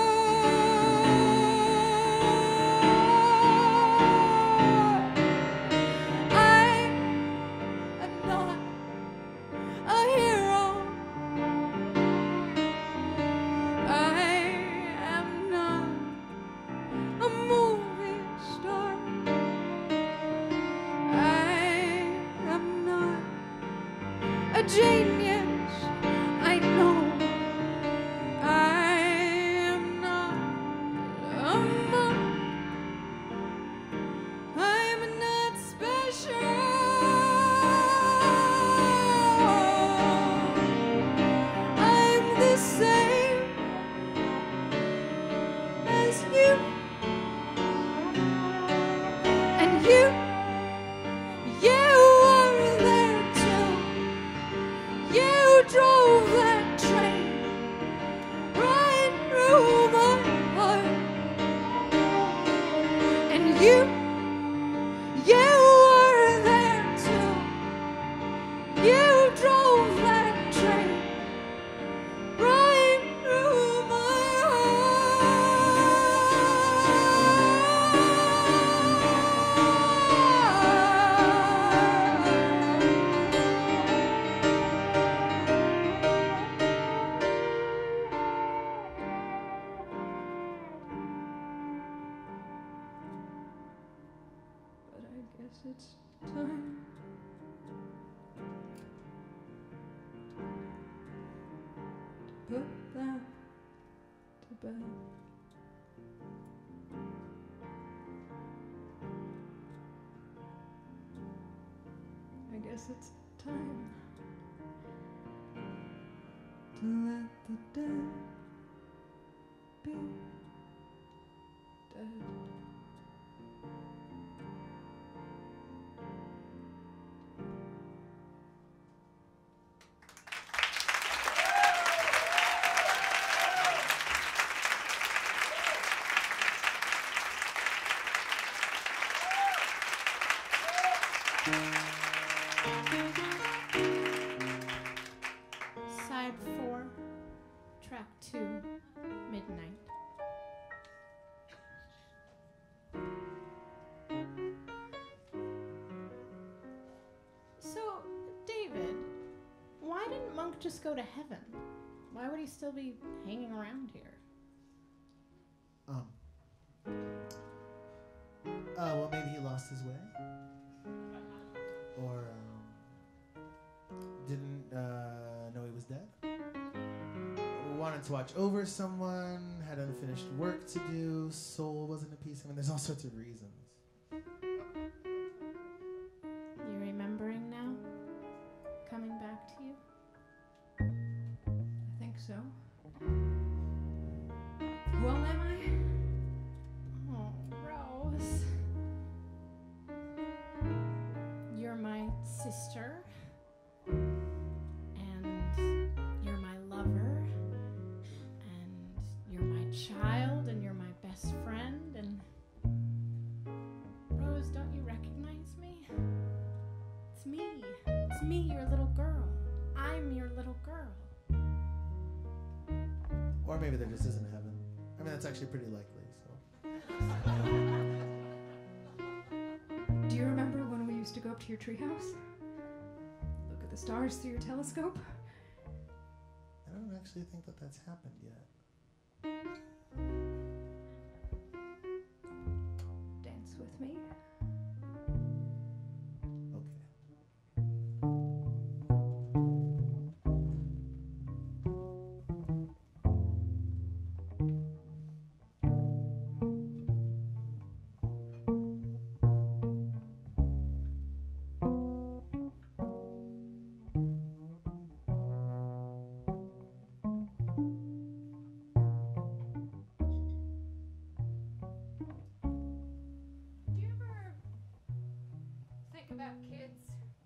I am not a hero. I am not a movie star. I am not a genius. I know. I am not a monk. I'm not special. I'm the same as you. And you were there too. You drove that train right through my heart. And you were there too. You drove that train right through my But I guess it's time to put that to bed. I guess it's time to let the dead be dead. Side 4, track 2, Midnight. So, David, why didn't Monk just go to heaven? Why would he still be hanging around here? Well, maybe he lost his way. Or didn't know he was dead. Wanted to watch over someone, had unfinished work to do, soul wasn't at peace. I mean, there's all sorts of reasons. so. Who am I? Oh, Rose. You're my sister. And you're my lover. And you're my child. And you're my best friend. And Rose, don't you recognize me? It's me. It's me, your little girl. I'm your little girl. Or maybe there just isn't heaven. I mean, that's actually pretty likely, so. Do you remember when we used to go up to your treehouse? Look at the stars through your telescope? I don't actually think that that's happened yet. Dance with me. Okay. Do you ever think about kids?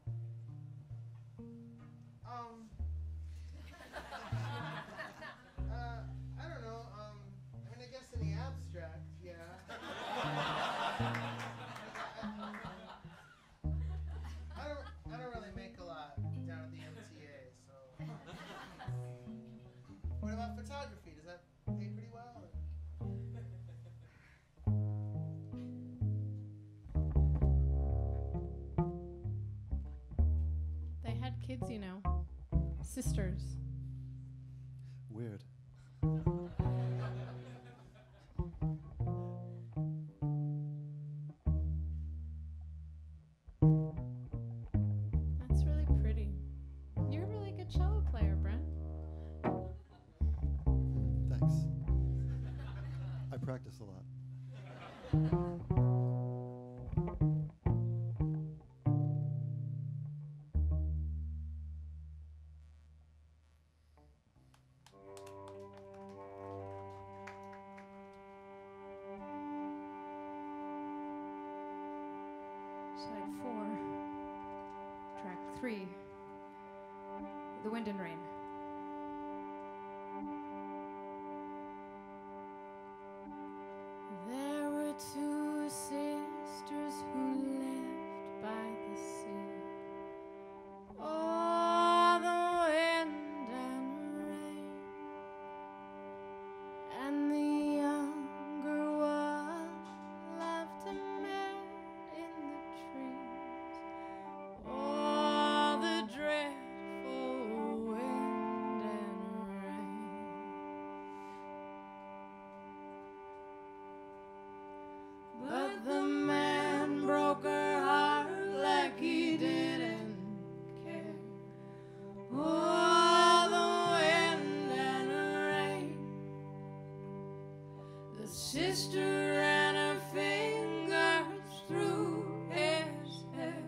I don't know, I mean, I guess in the abstract, yeah. I don't really make a lot down at the MTA, so. What about photography? Does that pay pretty well? They had kids, you know. Sisters. Weird. That's really pretty. You're a really good cello player, Brent. Thanks. I practice a lot. Side 4, track 3, The Wind and Rain. There were two sisters who lived by the sea. Oh, the wind and rain. And the younger one left a man in the trees. Oh, the dreadful wind and rain. But the man broke her heart like he didn't care. Oh, the wind and rain. The sister ran her fingers through his hair.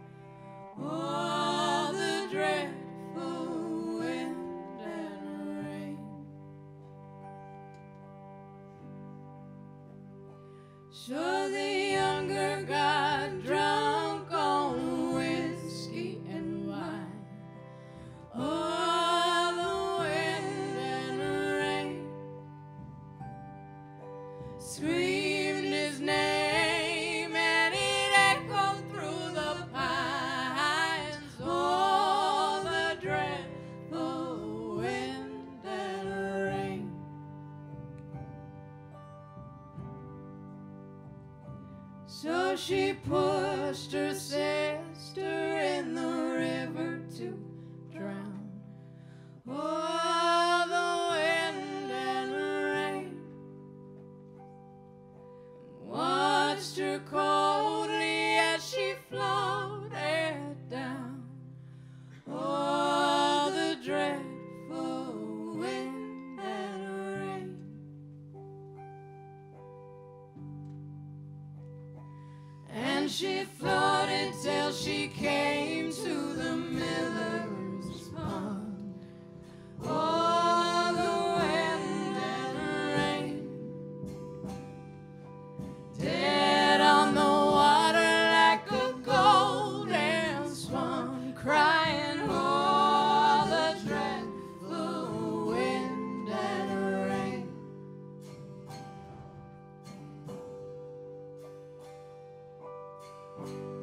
Oh, the dreadful wind and rain. So the younger got drunk on whiskey and wine. Oh, the wind and rain. Screamed his name and it echoed through the pines. Oh, the dreadful wind and rain. So she pushed her sister in the river to drown. Oh, the wind and rain. Watched her coldly as she floated down. Oh, the dreadful wind and rain. And she floated till she came to the miller's pond. Oh, Bell.